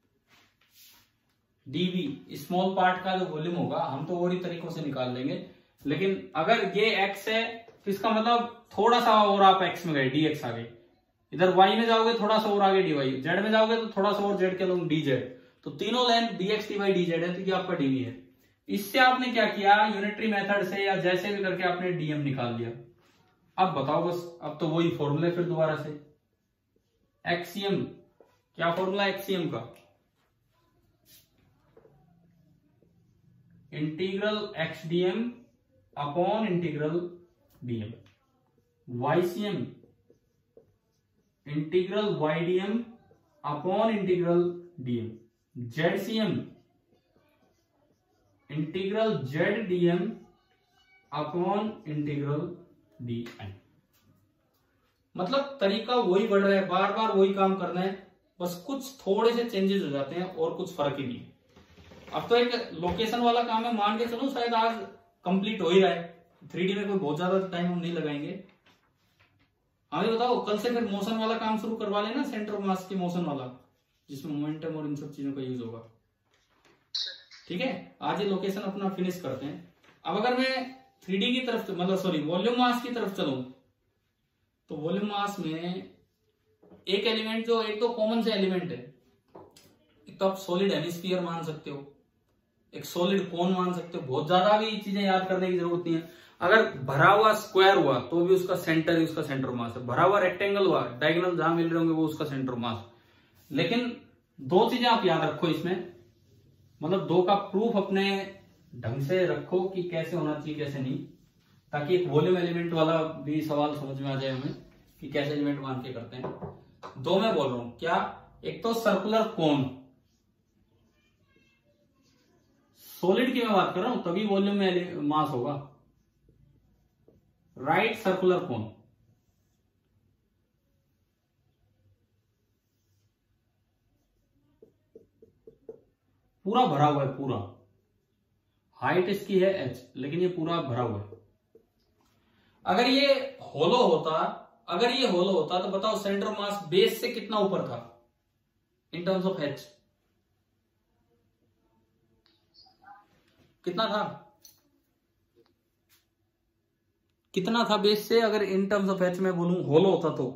Speaker 1: DV small part का जो वॉल्यूम होगा हम तो और ही तरीकों से निकाल लेंगे, लेकिन अगर ये एक्स है तो इसका मतलब थोड़ा सा और आप एक्स में गए, डी एक्स आ गए। इधर वाई में जाओगे थोड़ा सा और आगे डी वाई, जेड में जाओगे तो थोड़ा सा और जेड के लोग डी जेड। तो तीनों line D X D Y D Z है तो ये आपका डीवी है। इससे आपने क्या किया, यूनिटरी मेथड से या जैसे भी करके आपने डीएम निकाल लिया। अब बताओ बस, अब तो वही फॉर्मूला फिर दोबारा से एक्सीएम। क्या फॉर्मूला एक्सीएम का, integral X DM upon integral DM. YCM integral Y DM upon integral DM. ZCM integral Z DM upon integral DM. मतलब तरीका वही बढ़ रहा है, बार बार वही काम करना है, बस कुछ थोड़े से चेंजेस हो जाते हैं और कुछ फर्क ही नहीं। अब तो एक लोकेशन वाला काम है, मान के चलो शायद आज कंप्लीट हो ही रहा है। थ्री डी में कोई बहुत ज्यादा टाइम हम नहीं लगाएंगे। आगे बताओ, कल से फिर मोशन वाला काम शुरू करवा लेना, सेंटर ऑफ मास के मोशन वाला, जिसमें मोमेंटम और इन सब चीजों का यूज होगा, ठीक है। आज ये लोकेशन अपना फिनिश करते हैं। अब अगर मैं थ्री डी की तरफ, मतलब सॉरी वॉल्यूम मास की तरफ चलूं तो वॉल्यूम मास में एक एलिमेंट जो एक तो कॉमन से एलिमेंट है, एक तो आप सॉलिड हेमिस्फीयर मान सकते हो, एक सॉलिड कोन मान सकते हो। बहुत ज्यादा भी चीजें याद करने की जरूरत नहीं है। अगर भरा हुआ स्क्वायर हुआ तो भी उसका सेंटर ही उसका सेंटर मास है। भरा हुआ रेक्टेंगल हुआ, डायगोनल जहां मिल रहे होंगे वो उसका सेंटर मास। लेकिन दो चीजें आप याद रखो इसमें, मतलब दो का प्रूफ अपने ढंग से रखो कि कैसे होना चाहिए कैसे नहीं, ताकि एक वॉल्यूम एलिमेंट वाला भी सवाल समझ में आ जाए हमें कि कैसे एलिमेंट मान के करते हैं। दो मैं बोल रहा हूं क्या, एक तो सर्कुलर कोन, सॉलिड की मैं बात कर रहा हूं तभी वॉल्यूम में मास होगा। राइट सर्कुलर कोन, पूरा भरा हुआ है, पूरा हाइट इसकी है एच, लेकिन ये पूरा भरा हुआ है। अगर ये होलो होता, अगर ये होलो होता तो बताओ सेंटर मास बेस से कितना ऊपर था इन टर्म्स ऑफ एच, कितना था, कितना था बेस से? अगर इन टर्म्स ऑफ एच में बोलूं होलो होता तो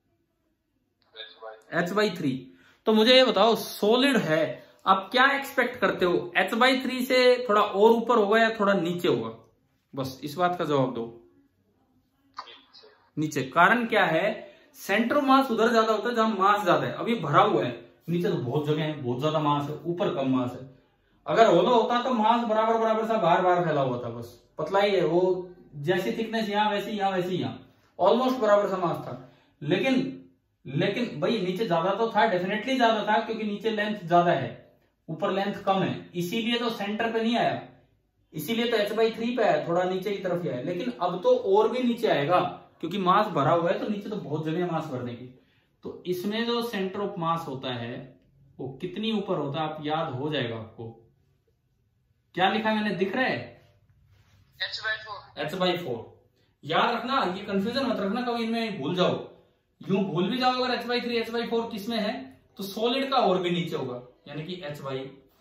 Speaker 1: एच बाई थ्री। तो मुझे ये बताओ सॉलिड है, आप क्या एक्सपेक्ट करते हो, एच बाई थ्री से थोड़ा और ऊपर होगा या थोड़ा नीचे होगा? बस इस बात का जवाब दो, नीचे। कारण क्या है, सेंटर मास उधर ज्यादा होता है जहां मास ज्यादा है। अभी भरा हुआ है, नीचे तो बहुत जगह है, बहुत ज्यादा मास है, ऊपर कम मास है। अगर होलो होता तो मास बराबर बराबर सा बार बार फैला हुआ था, बस पतला ही है वो, जैसी थिकनेस यहां वैसी यहां वैसी यहां, ऑलमोस्ट बराबर सा मास था। लेकिन लेकिन भाई नीचे ज्यादा तो था, डेफिनेटली ज्यादा था, क्योंकि नीचे लेंथ ज्यादा है, ऊपर लेंथ कम है, इसीलिए तो सेंटर पे नहीं आया, इसीलिए तो एच बाई थ्री पे आया, थोड़ा नीचे की तरफ ही आया। लेकिन अब तो और भी नीचे आएगा, क्योंकि मास भरा हुआ है तो नीचे तो बहुत जगह मास भरने की। तो इसमें जो सेंटर ऑफ मास होता है वो कितनी ऊपर होता है, आप याद हो जाएगा आपको। क्या लिखा है मैंने, दिख रहा है?
Speaker 3: H by four.
Speaker 1: H by four याद रखना, ये कंफ्यूजन मत रखना कभी इनमें भूल जाओ। यूं भूल भी जाओ अगर H by three H by four किसमें है, तो सॉलिड का और भी नीचे होगा, यानी कि एच बाई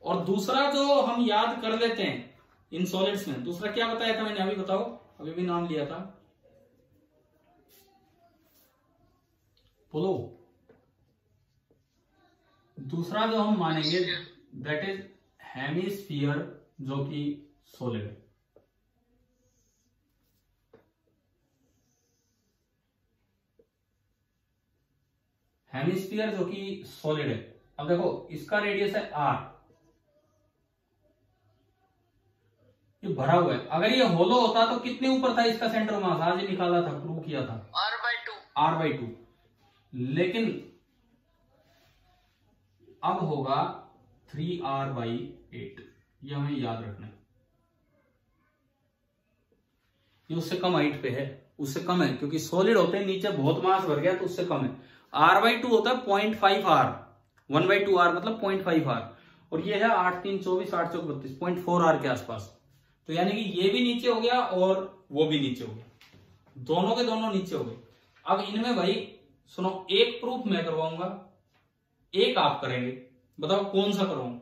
Speaker 1: और दूसरा जो हम याद कर लेते हैं इन सॉलिड्स में, दूसरा क्या बताया था मैंने, अभी बताओ, अभी भी नाम लिया था, बोलो। दूसरा जो हम मानेंगे दैट इज हेमिस्फीयर, जो कि सॉलिड है। हेमिस्फीयर जो कि सॉलिड है। अब देखो इसका रेडियस है आर, ये भरा हुआ है। अगर ये होलो होता तो कितने ऊपर था इसका सेंटर मास, आज ही निकाला था, प्रूव किया था,
Speaker 3: R by two.
Speaker 1: R by two. लेकिन अब होगा थ्री आर बाई एट, ये हमें याद रखना है। ये उससे कम हाइट पे है, उससे कम है, क्योंकि सॉलिड होते हैं नीचे बहुत मास भर गया तो उससे कम है। आर बाई टू होता है point five R, one by two R मतलब पॉइंट फाइव आर, और ये है आठ तीन चौबीस, आठ चौक बत्तीस, पॉइंट फोर आर के आसपास। तो यानी कि ये भी नीचे हो गया और वो भी नीचे हो गया, दोनों के दोनों नीचे हो गए। अब इनमें भाई सुनो, एक प्रूफ मैं करवाऊंगा, एक आप करेंगे, बताओ कौन सा करवाऊं।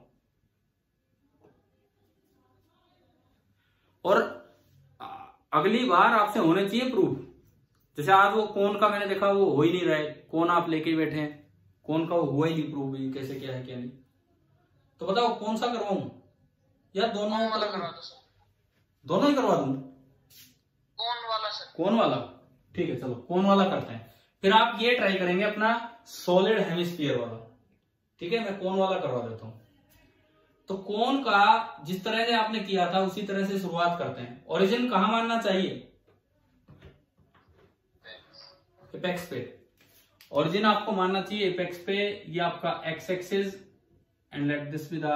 Speaker 1: और अगली बार आपसे होने चाहिए प्रूफ। जैसे आज वो कौन का मैंने देखा वो हो ही नहीं रहा है, कौन आप लेके बैठे हैं, कौन का वो हुआ ही नहीं प्रूफ, कैसे क्या है क्या नहीं। तो बताओ कौन सा करवाऊं, या दोनों
Speaker 3: वाला करवा दो सर।
Speaker 1: दोनों ही करवा दूं?
Speaker 3: कौन वाला सर?
Speaker 1: कौन वाला, ठीक है चलो कौन वाला करते हैं। फिर आप ये ट्राई करेंगे अपना सॉलिड हेमिस्फीयर वाला, ठीक है। मैं कौन वाला करवा देता हूं। तो कौन का जिस तरह से आपने किया था उसी तरह से शुरुआत करते हैं। ओरिजिन कहां मानना चाहिए, एपेक्स पे। ओरिजिन आपको मानना चाहिए एपेक्स पे, ये आपका X axis and let this be the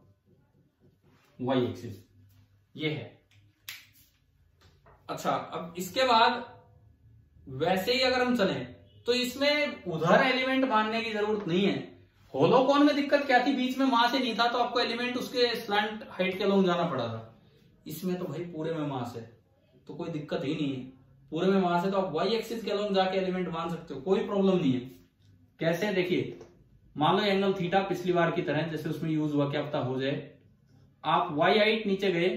Speaker 1: Y axis, ये है। अच्छा, अब इसके बाद वैसे ही अगर हम चलें तो इसमें उधर एलिमेंट मानने की जरूरत नहीं है। होलोकॉन में दिक्कत क्या थी, बीच में मास ही नहीं था तो आपको एलिमेंट उसके स्लैंट हाइट के अलोंग जाना पड़ा था। इसमें तो भाई पूरे में मास है तो कोई दिक्कत ही नहीं है, पूरे में मास है तो आप वाई एक्सिस के अलोंग जाके एलिमेंट मान सकते हो, कोई प्रॉब्लम नहीं है। कैसे, देखिए मान लो एंगल थीटा पिछली बार की तरह जैसे उसमें यूज हुआ, क्या पता हो जाए। आप वाई हाइट नीचे गए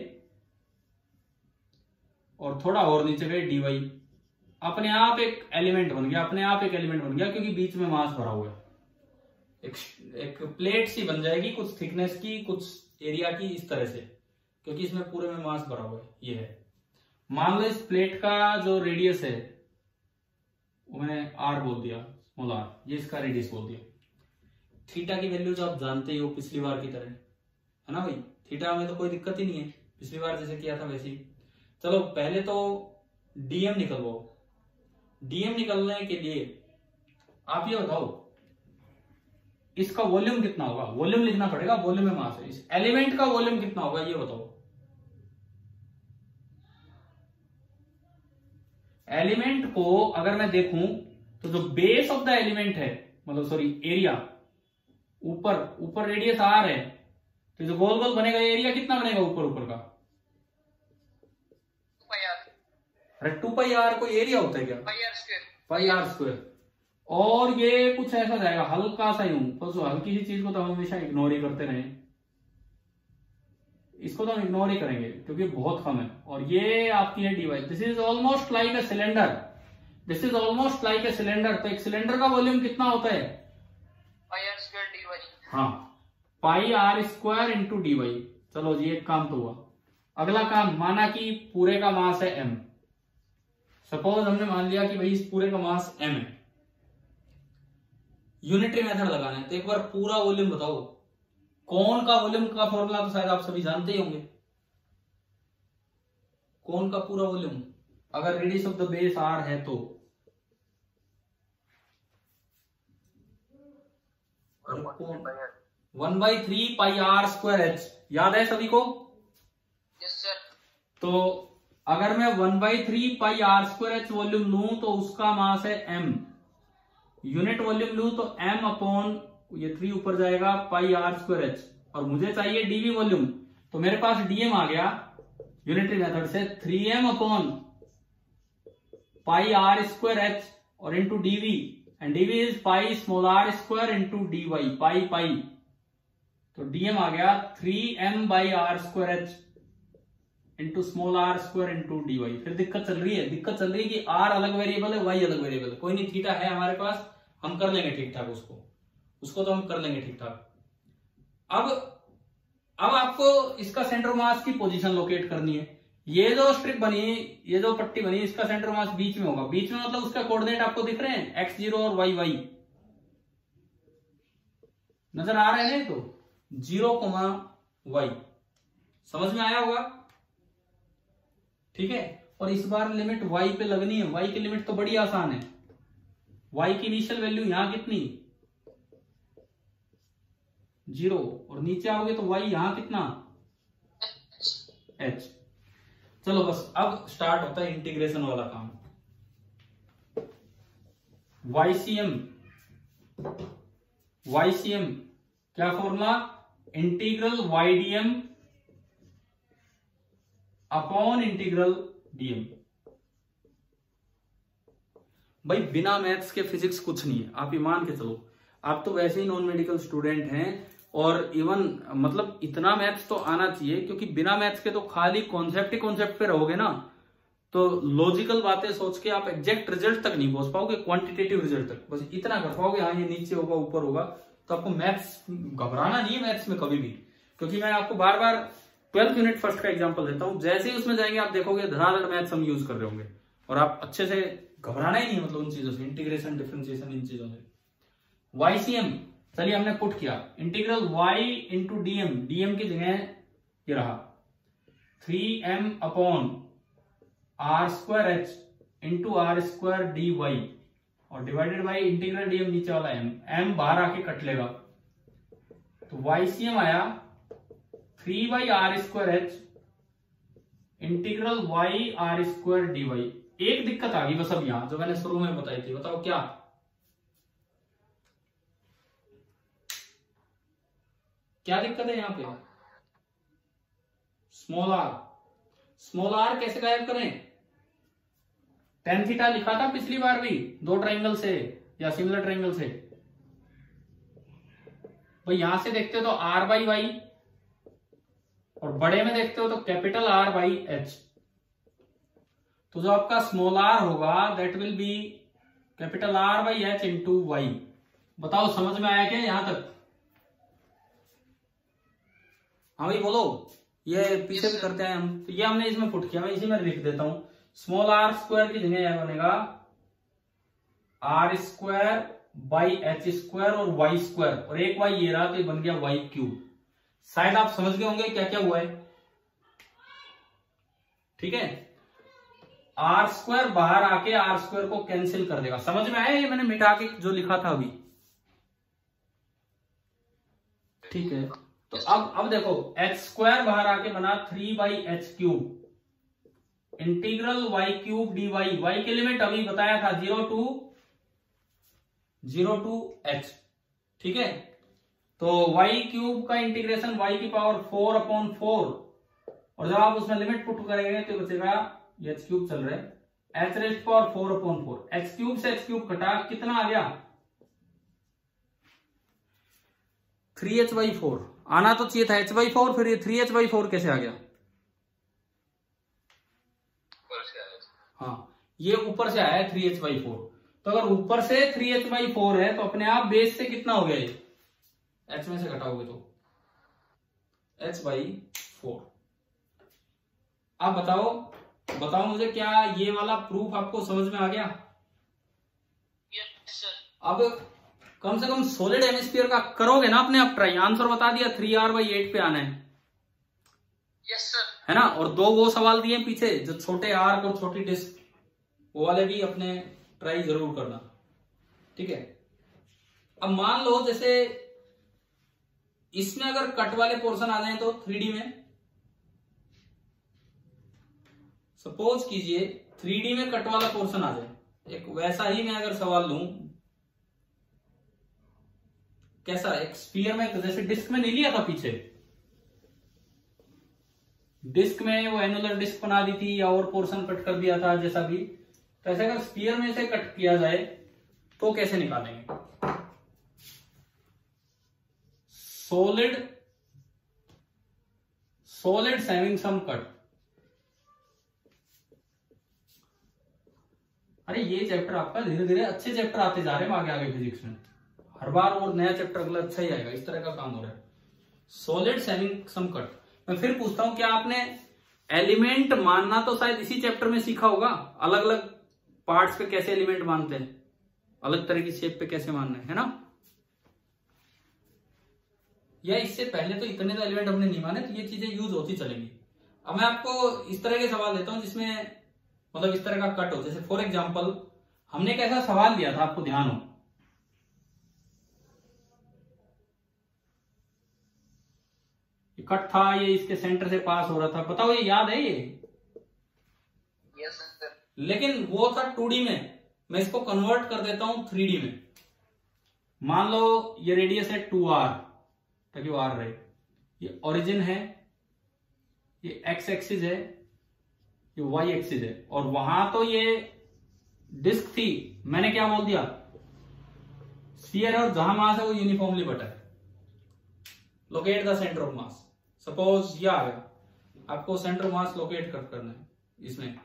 Speaker 1: और थोड़ा और नीचे गए, डी वाई, अपने आप एक एलिमेंट बन गया, अपने आप एक एलिमेंट बन गया, क्योंकि बीच में मास भरा हुआ है। एक, एक प्लेट सी बन जाएगी, कुछ थिकनेस की, कुछ एरिया की, इस तरह से, क्योंकि इसमें पूरे में मास भरा हुआ है। ये है, मान लो इस प्लेट का जो रेडियस है वो मैंने आर बोल दिया, स्मॉल आर, ये इसका रेडियस बोल दिया। थीटा की वैल्यू जो आप जानते ही हो पिछली बार की तरह, है ना भाई। थीटा में तो कोई दिक्कत ही नहीं है, पिछली बार जैसे किया था वैसे ही। चलो पहले तो डीएम निकलवाओ। डीएम निकलने के लिए आप ये बताओ इसका वॉल्यूम कितना होगा, वॉल्यूम लिखना पड़ेगा, वॉल्यूम में मास है। इस एलिमेंट का वॉल्यूम कितना होगा ये बताओ। एलिमेंट को अगर मैं देखूं तो जो बेस ऑफ द एलिमेंट है, मतलब सॉरी एरिया, ऊपर ऊपर रेडियस आर है, तो जो गोल गोल बनेगा एरिया कितना बनेगा ऊपर ऊपर का? अरे टू पाई आर कोई एरिया होता है क्या?
Speaker 3: Pi R square.
Speaker 1: Pi R square. और ये कुछ ऐसा जाएगा हल्का सा यूं, तो हल्की सी चीज को तो हम हमेशा इग्नोर ही करते रहे, इसको तो हम इग्नोर ही करेंगे क्योंकि बहुत कम है। और ये आपकी है D Y, this is almost like a cylinder, this is almost like a cylinder. तो एक सिलेंडर का वॉल्यूम कितना होता है?
Speaker 3: Pi R square D Y.
Speaker 1: हाँ, pi R square into D Y. चलो जी, एक काम तो हुआ। अगला काम, माना कि पूरे का मास है एम। सपोज हमने मान लिया कि भाई इस पूरे का मास एम है, यूनिटरी मेथड लगाना है। तो एक बार पूरा वॉल्यूम बताओ। कौन का वॉल्यूम का फॉर्मूला तो शायद आप सभी जानते ही होंगे। कौन का पूरा वॉल्यूम, अगर radius of the base R है तो one by three pi R square H, याद है सभी को?
Speaker 3: Yes sir.
Speaker 1: तो अगर मैं one by three pi R square H volume लूं तो उसका मास है एम। यूनिट वॉल्यूम लूं तो एम अपॉन ये थ्री ऊपर जाएगा पाई आर स्क्वायर एच, और मुझे चाहिए डीवी वॉल्यूम, तो मेरे पास डीएम आ गया यूनिटरी मेथड से, three M upon pi R square H और into DV, and DV is pi small R square into D Y, pi pi तो डीएम आ गया three M by R square H into small R square into D Y. फिर दिक्कत चल रही है दिक्कत चल रही है कि आर अलग वेरिएबल है, वाई अलग वेरिएबल है। कोई नहीं, थीटा है हमारे पास, हम कर लेंगे ठीक ठाक उसको उसको तो हम कर लेंगे ठीक ठाक। अब अब आपको इसका सेंटर मास की पोजीशन लोकेट करनी है। ये जो स्ट्रिप बनी, ये जो पट्टी बनी, इसका सेंटर मास बीच में होगा। बीच में मतलब उसका कोऑर्डिनेट आपको दिख रहे हैं, एक्स जीरो और वाई वाई नजर आ रहे हैं। तो जीरो कोमा वाई समझ में आया होगा, ठीक है। और इस बार लिमिट वाई पे लगनी है। वाई की लिमिट तो बड़ी आसान है। वाई की इनिशियल वैल्यू यहां कितनी, जीरो, और नीचे आओगे तो वाई यहां कितना, एच। चलो बस अब स्टार्ट होता है इंटीग्रेशन वाला काम। वाईसीएम वाईसीएम क्या formula, integral वाईडीएम upon integral DM. भाई बिना मैथ्स के फिजिक्स कुछ नहीं है, आप ये मान के चलो। आप तो वैसे ही नॉन मेडिकल स्टूडेंट हैं और इवन मतलब इतना मैथ्स तो आना चाहिए, क्योंकि बिना मैथ्स के तो खाली कॉन्सेप्ट ही कॉन्सेप्ट पे रहोगे ना, तो लॉजिकल बातें सोच के आप एग्जैक्ट रिजल्ट तक नहीं पहुंच पाओगे, क्वांटिटेटिव रिजल्ट तक बस इतना कर पाओगे, हाँ ये नीचे होगा ऊपर होगा। तो आपको मैथ्स घबराना नहीं है मैथ्स में कभी भी, क्योंकि मैं आपको बार बार ट्वेल्थ यूनिट फर्स्ट का एग्जाम्पल देता हूं। जैसे ही उसमें जाएंगे आप देखोगे धड़ाधड़ मैथ्स हम यूज कर रहे होंगे और आप अच्छे से घबराना ही नहीं, मतलब उन चीजों से, इंटीग्रेशन डिफरेंशिएशन इन चीजों से। वाईसीएम चलिए हमने पुट किया, integral Y into DM, DM की जगह ये रहा three M upon R square H into R square D Y, और डिवाइडेड बाई इंटीग्रल डीएम नीचे वाला एम, एम बाहर आके कट लेगा। तो वाईसीएम आया three by R square H integral Y R square D Y. एक दिक्कत आ गई बस अब यहां, जो मैंने शुरू में बताई थी, बताओ क्या। क्या दिक्कत है यहां पे, स्मॉल आर। स्मॉल आर कैसे गायब करें, टेन थीटा लिखा था पिछली बार भी, दो ट्राइंगल से या सिमिलर ट्राइंगल से। भाई यहां से देखते हो तो आर बाई वाई, और बड़े में देखते हो तो कैपिटल आर बाई एच। तो जो आपका स्मॉल आर होगा that will be capital R by H into Y. बताओ समझ में आया क्या यहां तक। हाँ भाई बोलो, ये पीछे भी करते हैं हम। तो ये हमने इसमें पुट किया, मैं इसी में लिख देता हूं, स्मॉल आर स्क्वायर की जगह यह बनेगा R square by H square और वाई स्क्वायर, और एक वाई ये रहा तो ये बन गया वाई क्यूब। शायद आप समझ गए होंगे क्या क्या हुआ है, ठीक है। आर स्क्वायर बाहर आके आर स्क्वायर को कैंसिल कर देगा, समझ में आया, ये मैंने मिटा के जो लिखा था अभी, ठीक है। तो अब अब देखो एच स्क्वायर बाहर आके बना three by H cube integral Y cube D Y. Y की लिमिट अभी बताया था zero to zero to H, ठीक है। तो वाई क्यूब का इंटीग्रेशन वाई की पावर फोर अपॉन फोर, और जब आप उसमें लिमिट पुट करेंगे तो बचेगा, एच क्यूब चल रहा है, H raised power four upon four, X cube से एक्स क्यूब कटा, कितना आ गया थ्री एच बाई फोर। आना तो चाहिए था एच बाई फोर, फिर ये थ्री एच बाई फोर कैसे आ गया। हाँ ये ऊपर से आया है थ्री एच बाई फोर। तो अगर ऊपर से थ्री एच बाई फोर है तो अपने आप बेस से कितना हो गया ये, एच में से घटाओगे तो एच बाई फोर। अब बताओ बताओ मुझे, क्या ये वाला प्रूफ आपको समझ में आ गया।
Speaker 3: Yes sir.
Speaker 1: अब कम से कम सॉलिड हेमिस्फीयर का करोगे ना अपने आप ट्राई, आंसर बता दिया, थ्री आर बाई एट पे आना है,
Speaker 3: यस सर,
Speaker 1: है ना। और दो वो सवाल दिए पीछे जो छोटे आर्क और छोटी डिस्क, वो वाले भी अपने ट्राई जरूर करना, ठीक है। अब मान लो जैसे इसमें अगर कट वाले पोर्शन आ जाए तो थ्री डी में, सपोज कीजिए थ्री डी में कट वाला पोर्शन आ जाए, एक वैसा ही मैं अगर सवाल लूं, कैसा, एक स्फीयर में, जैसे डिस्क में नहीं लिया था पीछे, डिस्क में वो एनुलर डिस्क बना दी थी या और पोर्शन कट कर दिया था जैसा भी, तो ऐसे अगर स्फीयर में से कट किया जाए तो कैसे निकालेंगे। Solid solids having some cut. अरे ये चैप्टर आपका धीरे धीरे अच्छे चैप्टर आते जा रहे हैं आगे आगे फिजिक्स में, हर बार और नया चैप्टर अगला अच्छा ही आएगा, इस तरह का काम हो रहा है। Solids having some cut. मैं फिर पूछता हूं, क्या आपने एलिमेंट मानना तो शायद इसी चैप्टर में सीखा होगा, अलग अलग पार्ट्स पे कैसे एलिमेंट मानते हैं, अलग तरह की शेप पे कैसे मानना है, है ना? या इससे पहले तो इतने तो एलिमेंट हमने नहीं माने, तो ये चीजें यूज होती चलेंगी। अब मैं आपको इस तरह के सवाल देता हूं जिसमें मतलब इस तरह का कट हो। जैसे फॉर एग्जाम्पल हमने एक ऐसा सवाल लिया था, आपको ध्यान हो, कट था, ये इसके सेंटर से पास हो रहा था, बताओ ये याद है ये?
Speaker 3: Yes sir.
Speaker 1: लेकिन वो था टू डी में, मैं इसको कन्वर्ट कर देता हूं थ्री डी में। मान लो ये रेडियस है टू आर, ताकि वो आर रहे, ये ओरिजिन है, ये एक्स एक्सिस है, ये वाई एक्सिस है, और वहां तो ये डिस्क थी, मैंने क्या बोल दिया, स्फीयर है, और जहां मास है वो यूनिफॉर्मली बटा है। Locate the centre of mass. Suppose ये आ गया, आपको सेंटर ऑफ मास लोकेट कर करना है इसमें।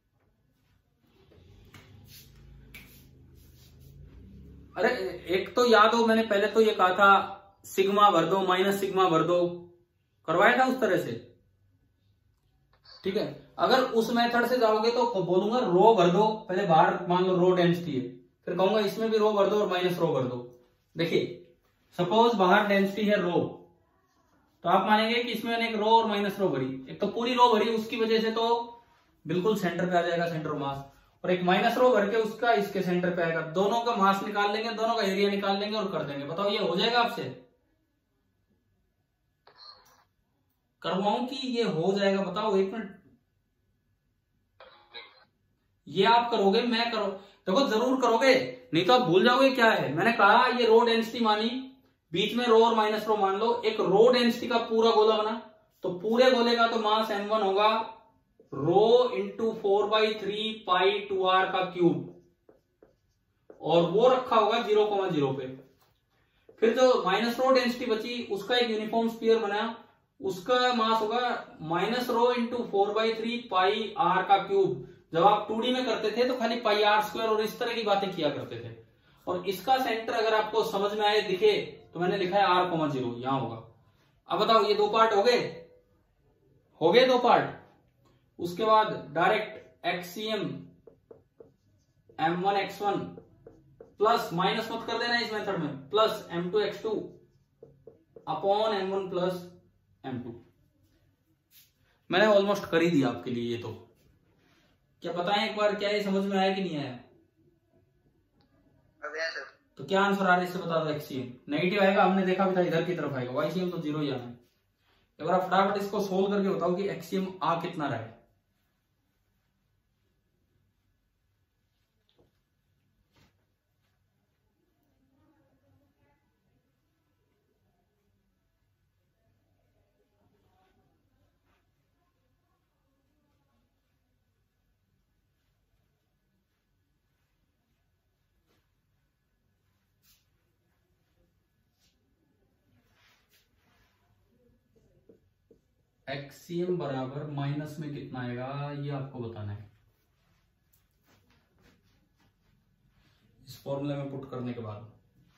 Speaker 1: अरे एक तो याद हो, मैंने पहले तो ये कहा था सिग्मा भर दो, माइनस सिग्मा भर दो, करवाया था उस तरह से, ठीक है। अगर उस मेथड से जाओगे तो बोलूंगा रो भर दो, पहले बाहर मान लो रो डेंसिटी है, फिर कहूंगा इसमें भी रो भर दो और माइनस रो भर दो। देखिए सपोज बाहर डेंसिटी है रो, तो आप मानेंगे कि इसमें मैंने एक रो और माइनस रो भरी, एक तो पूरी रो भरी, उसकी वजह से तो बिल्कुल सेंटर पे आ जाएगा सेंटर ऑफ मास, और एक माइनस रो भर के उसका इसके सेंटर पे आएगा। दोनों का मास निकाल लेंगे, दोनों का एरिया निकाल लेंगे और कर देंगे। बताओ ये हो जाएगा आपसे? करवाऊं कि ये हो जाएगा? बताओ एक मिनट। ये आप करोगे, मैं करो, देखो जरूर करोगे, नहीं तो आप भूल जाओगे क्या है। मैंने कहा ये रो डेंसिटी मानी, बीच में रो और माइनस रो मान लो, एक रो डेंसिटी का पूरा गोला बना, तो पूरे गोले का तो मास एम वन होगा rho into four by three pi two R का क्यूब, और वो रखा होगा जीरो कॉमा जीरो पे। फिर जो माइनस रो डेंसिटी बची उसका एक यूनिफॉर्म स्फीयर बना, उसका मास होगा minus rho into four by three pi R का क्यूब। जब आप टू डी में करते थे तो खाली पाई आर स्क्वायर और इस तरह की बातें किया करते थे। और इसका सेंटर अगर आपको समझ में आए दिखे तो मैंने लिखा है आर कॉमा जीरो, यहां होगा। अब बताओ ये दो पार्ट हो गए, हो गए दो पार्ट। उसके बाद direct XCM M one X one plus, minus मत कर देना इस मेथड में, plus M two X two upon M one plus M two. मैंने ऑलमोस्ट कर ही दिया आपके लिए ये तो। क्या बताएं एक बार, क्या ये समझ में आया कि नहीं आया?
Speaker 3: सर।
Speaker 1: तो क्या आंसर आ रहा है इससे बता दो। एक्सीएम नेगेटिव आएगा, हमने देखा भी था इधर की तरफ आएगा, वाईसीएम तो जीरो ही आना है। एक बार आप फटाफट इसको सोल्व करके बताओ कि एक्सीएम आ कितना रहा है। एक्सीएम बराबर माइनस में कितना आएगा ये आपको बताना है इस फॉर्मूले में पुट करने के बाद।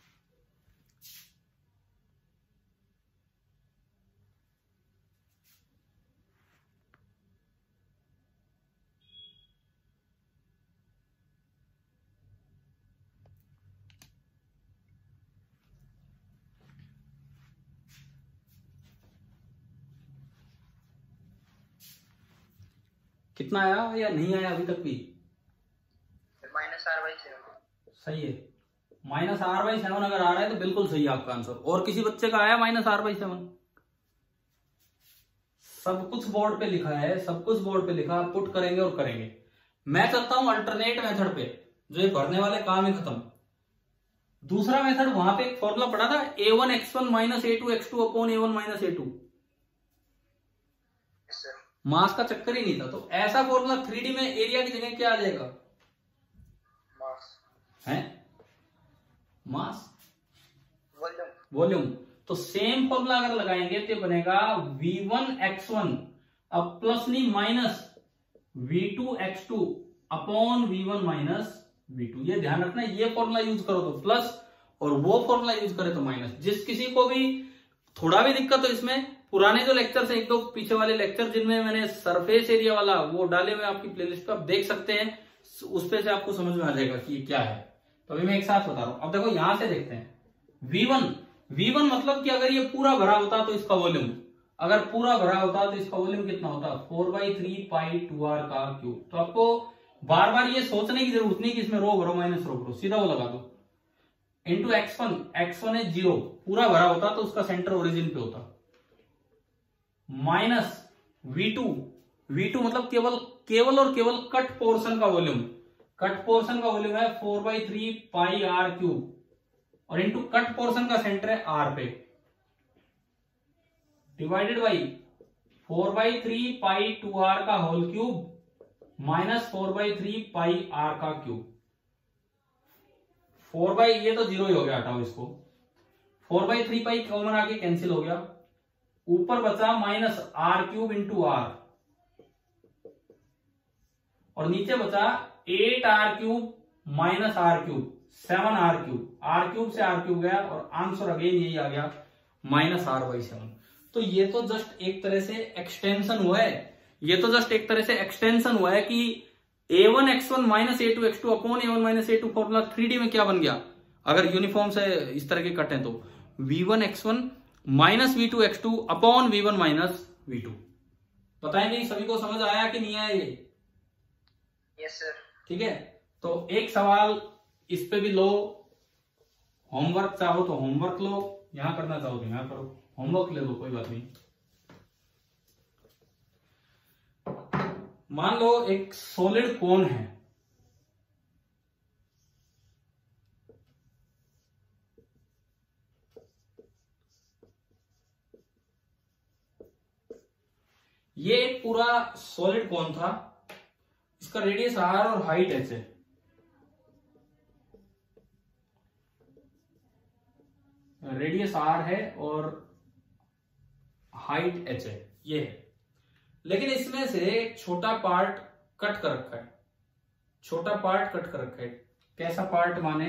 Speaker 1: कितना आया या नहीं आया अभी तक भी?
Speaker 3: Minus R by seven.
Speaker 1: सही है, माइनस आर बाई सेवन अगर आ रहा है तो बिल्कुल सही है आपका आंसर। और किसी बच्चे का आया माइनस आर बाई सेवन? सब कुछ बोर्ड पे लिखा है, सब कुछ बोर्ड पे लिखा, पुट करेंगे और करेंगे। मैं चाहता हूं अल्टरनेट मेथड पे, जो ये भरने वाले काम ही खत्म। दूसरा मेथड, वहां पे एक फॉर्मूला पढ़ा था A one X one minus A two X two upon A one minus A two. Mass का चक्कर ही नहीं था। तो ऐसा फॉर्मूला थ्री डी में एरिया की जगह क्या आ जाएगा? मास है, मास
Speaker 3: वॉल्यूम।
Speaker 1: वॉल्यूम। तो सेम फॉर्मूला अगर लगाएंगे तो बनेगा वी वन एक्स वन, अब प्लस नहीं minus V two X two upon V one minus V two. ये ध्यान रखना, ये फॉर्मूला यूज करो तो प्लस और वो फॉर्मूला यूज करे तो माइनस। जिस किसी को भी थोड़ा भी दिक्कत हो इसमें, पुराने जो लेक्चर है एक दो पीछे वाले लेक्चर जिनमें मैंने सरफेस एरिया वाला वो डाले हुए आपकी प्लेलिस्ट पे आप देख सकते हैं, उस पे से आपको समझ में आ जाएगा कि ये क्या है। तो अभी मैं एक साथ बता रहा हूं। अब देखो यहां से देखते हैं वी वन, वी वन मतलब कि अगर ये पूरा भरा होता तो इसका वॉल्यूम, अगर पूरा भरा होता तो इसका वॉल्यूम कितना होता, four by three pi two R का क्यूब। तो आपको बार बार ये सोचने की जरूरत नहीं कि इसमें रो भरो माइनस रो भरो, सीधा वो लगा दो into X one, X one है जीरो, पूरा भरा होता तो उसका सेंटर ओरिजिन पे होता, minus V two, V two मतलब केवल केवल और केवल कट पोर्शन का वॉल्यूम, कट पोर्शन का वॉल्यूम है four by three pi R cube, और इंटू कट पोर्शन का सेंटर है आर पे, divided by four by three pi two R का whole cube minus four by three pi R का cube. Four by ये तो zero ही हो गया, हटाओ इसको, four by three pi common आके कैंसिल हो गया, ऊपर बचा minus R cube into R, और नीचे बचा eight R cube minus R cube, seven R cube, R cube से आर क्यूब गया और आंसर अगेन यही आ गया माइनस आर बाई सेवन। तो ये तो जस्ट एक तरह से एक्सटेंशन हुआ है, ये तो जस्ट एक तरह से एक्सटेंशन हुआ है कि A one X one minus A two X two upon A one minus A two formula three D में क्या बन गया, अगर यूनिफॉर्म से इस तरह के कट है तो V one X one minus V two X two upon V one minus V two. बताएंगे सभी को समझ आया कि नहीं आया ये?
Speaker 3: Yes sir.
Speaker 1: ठीक है, तो एक सवाल इस पे भी लो, होमवर्क चाहो तो होमवर्क लो, यहां करना चाहो तो यहां करो, होमवर्क ले लो कोई बात नहीं। मान लो एक सॉलिड कोन है, ये एक पूरा सॉलिड कोन था, इसका रेडियस आर और हाइट एच है। रेडियस आर है और हाइट एच है, ये है। लेकिन इसमें से एक छोटा पार्ट कट कर रखा है, छोटा पार्ट कट कर रखा है। कैसा पार्ट माने,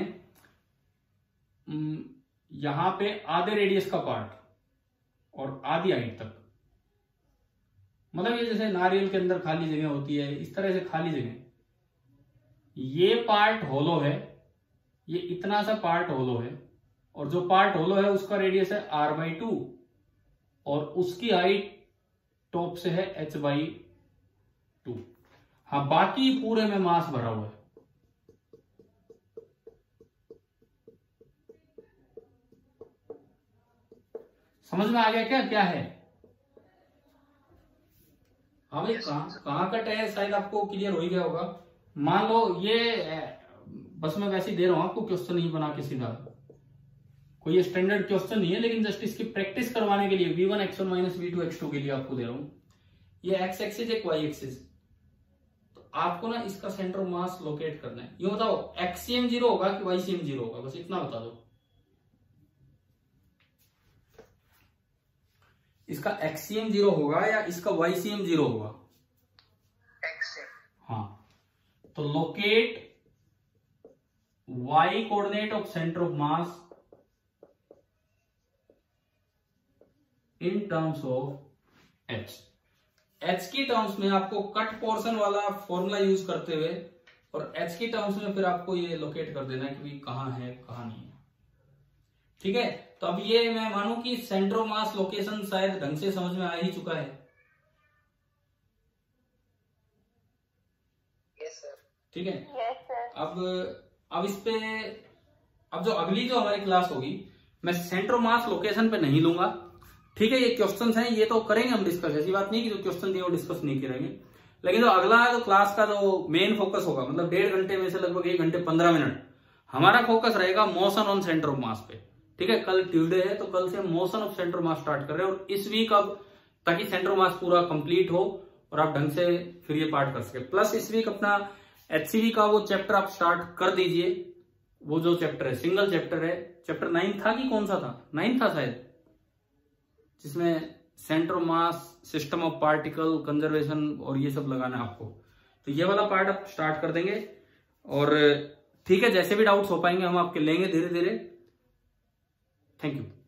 Speaker 1: यहां पे आधे रेडियस का पार्ट और आधी हाइट तक, मतलब ये जैसे नारियल के अंदर खाली जगह होती है, इस तरह से खाली जगह। ये पार्ट होलो है, ये इतना सा पार्ट होलो है, और जो पार्ट होलो है उसका रेडियस है आर बाई टू, और उसकी हाइट टॉप से है एच बाई टू। हाँ, बाकी पूरे में मास भरा हुआ है। समझ में आ गया क्या क्या है? हाँ भाई, कहां कहां कट है शायद आपको क्लियर हो ही गया होगा। मान लो ये, बस मैं वैसे ही दे रहा हूं आपको, क्वेश्चन नहीं बना के सीधा, कोई स्टैंडर्ड क्वेश्चन नहीं है, लेकिन जस्ट इसकी प्रैक्टिस करवाने के लिए V one X one minus V two X two के लिए आपको दे रहा हूं। ये एक्स एक्सिस एक वाई एक्सिस, तो आपको ना इसका सेंटर ऑफ मास लोकेट करना है। ये बताओ एक्सीएम जीरो होगा कि वाईसीएम जीरो होगा, बस इतना बता दो। इसका एक्सीएम जीरो होगा या इसका वाईसीएम जीरो होगा?
Speaker 3: एक्सीएम।
Speaker 1: हाँ, तो locate Y coordinate of centre of mass in terms of H. H की टर्म्स में आपको कट पोर्शन वाला फॉर्मूला यूज करते हुए, और एच की टर्म्स में फिर आपको ये लोकेट कर देना है कि कहां है कहां नहीं है। ठीक है, तो अब ये मैं मानूं कि सेंटर ऑफ मास लोकेशन शायद ढंग से समझ में आ ही चुका है।
Speaker 3: Yes sir.
Speaker 1: ठीक है,
Speaker 2: Yes, sir.
Speaker 1: अब अब इस पे, अब जो अगली जो हमारी क्लास होगी, मैं सेंटर ऑफ मास लोकेशन पे नहीं लूंगा। ठीक है, ये क्वेश्चंस हैं, ये तो करेंगे हम डिस्कस, ऐसी बात नहीं कि जो क्वेश्चन दिए वो डिस्कस नहीं करेंगे, लेकिन जो अगला जो क्लास का जो मेन फोकस होगा, मतलब डेढ़ घंटे में से लगभग एक घंटे पंद्रह मिनट हमारा फोकस रहेगा motion on centre of mass पे। ठीक है, कल ट्यूसडे है तो कल से motion of centre of mass start कर रहे हैं, और इस वीक अब ताकि सेंटर ऑफ मास पूरा कंप्लीट हो और आप ढंग से फिर ये पार्ट कर सके। प्लस इस वीक अपना एचसीवी का वो चैप्टर आप स्टार्ट कर दीजिए, वो जो चैप्टर है सिंगल चैप्टर है, चैप्टर नाइन था कि कौन सा था, नाइन था शायद, जिसमें centre of mass, system of particle, conservation और ये सब लगाना है आपको। तो ये वाला पार्ट आप स्टार्ट कर देंगे और ठीक है, जैसे भी डाउट्स हो पाएंगे हम आपके लेंगे धीरे धीरे। Thank you.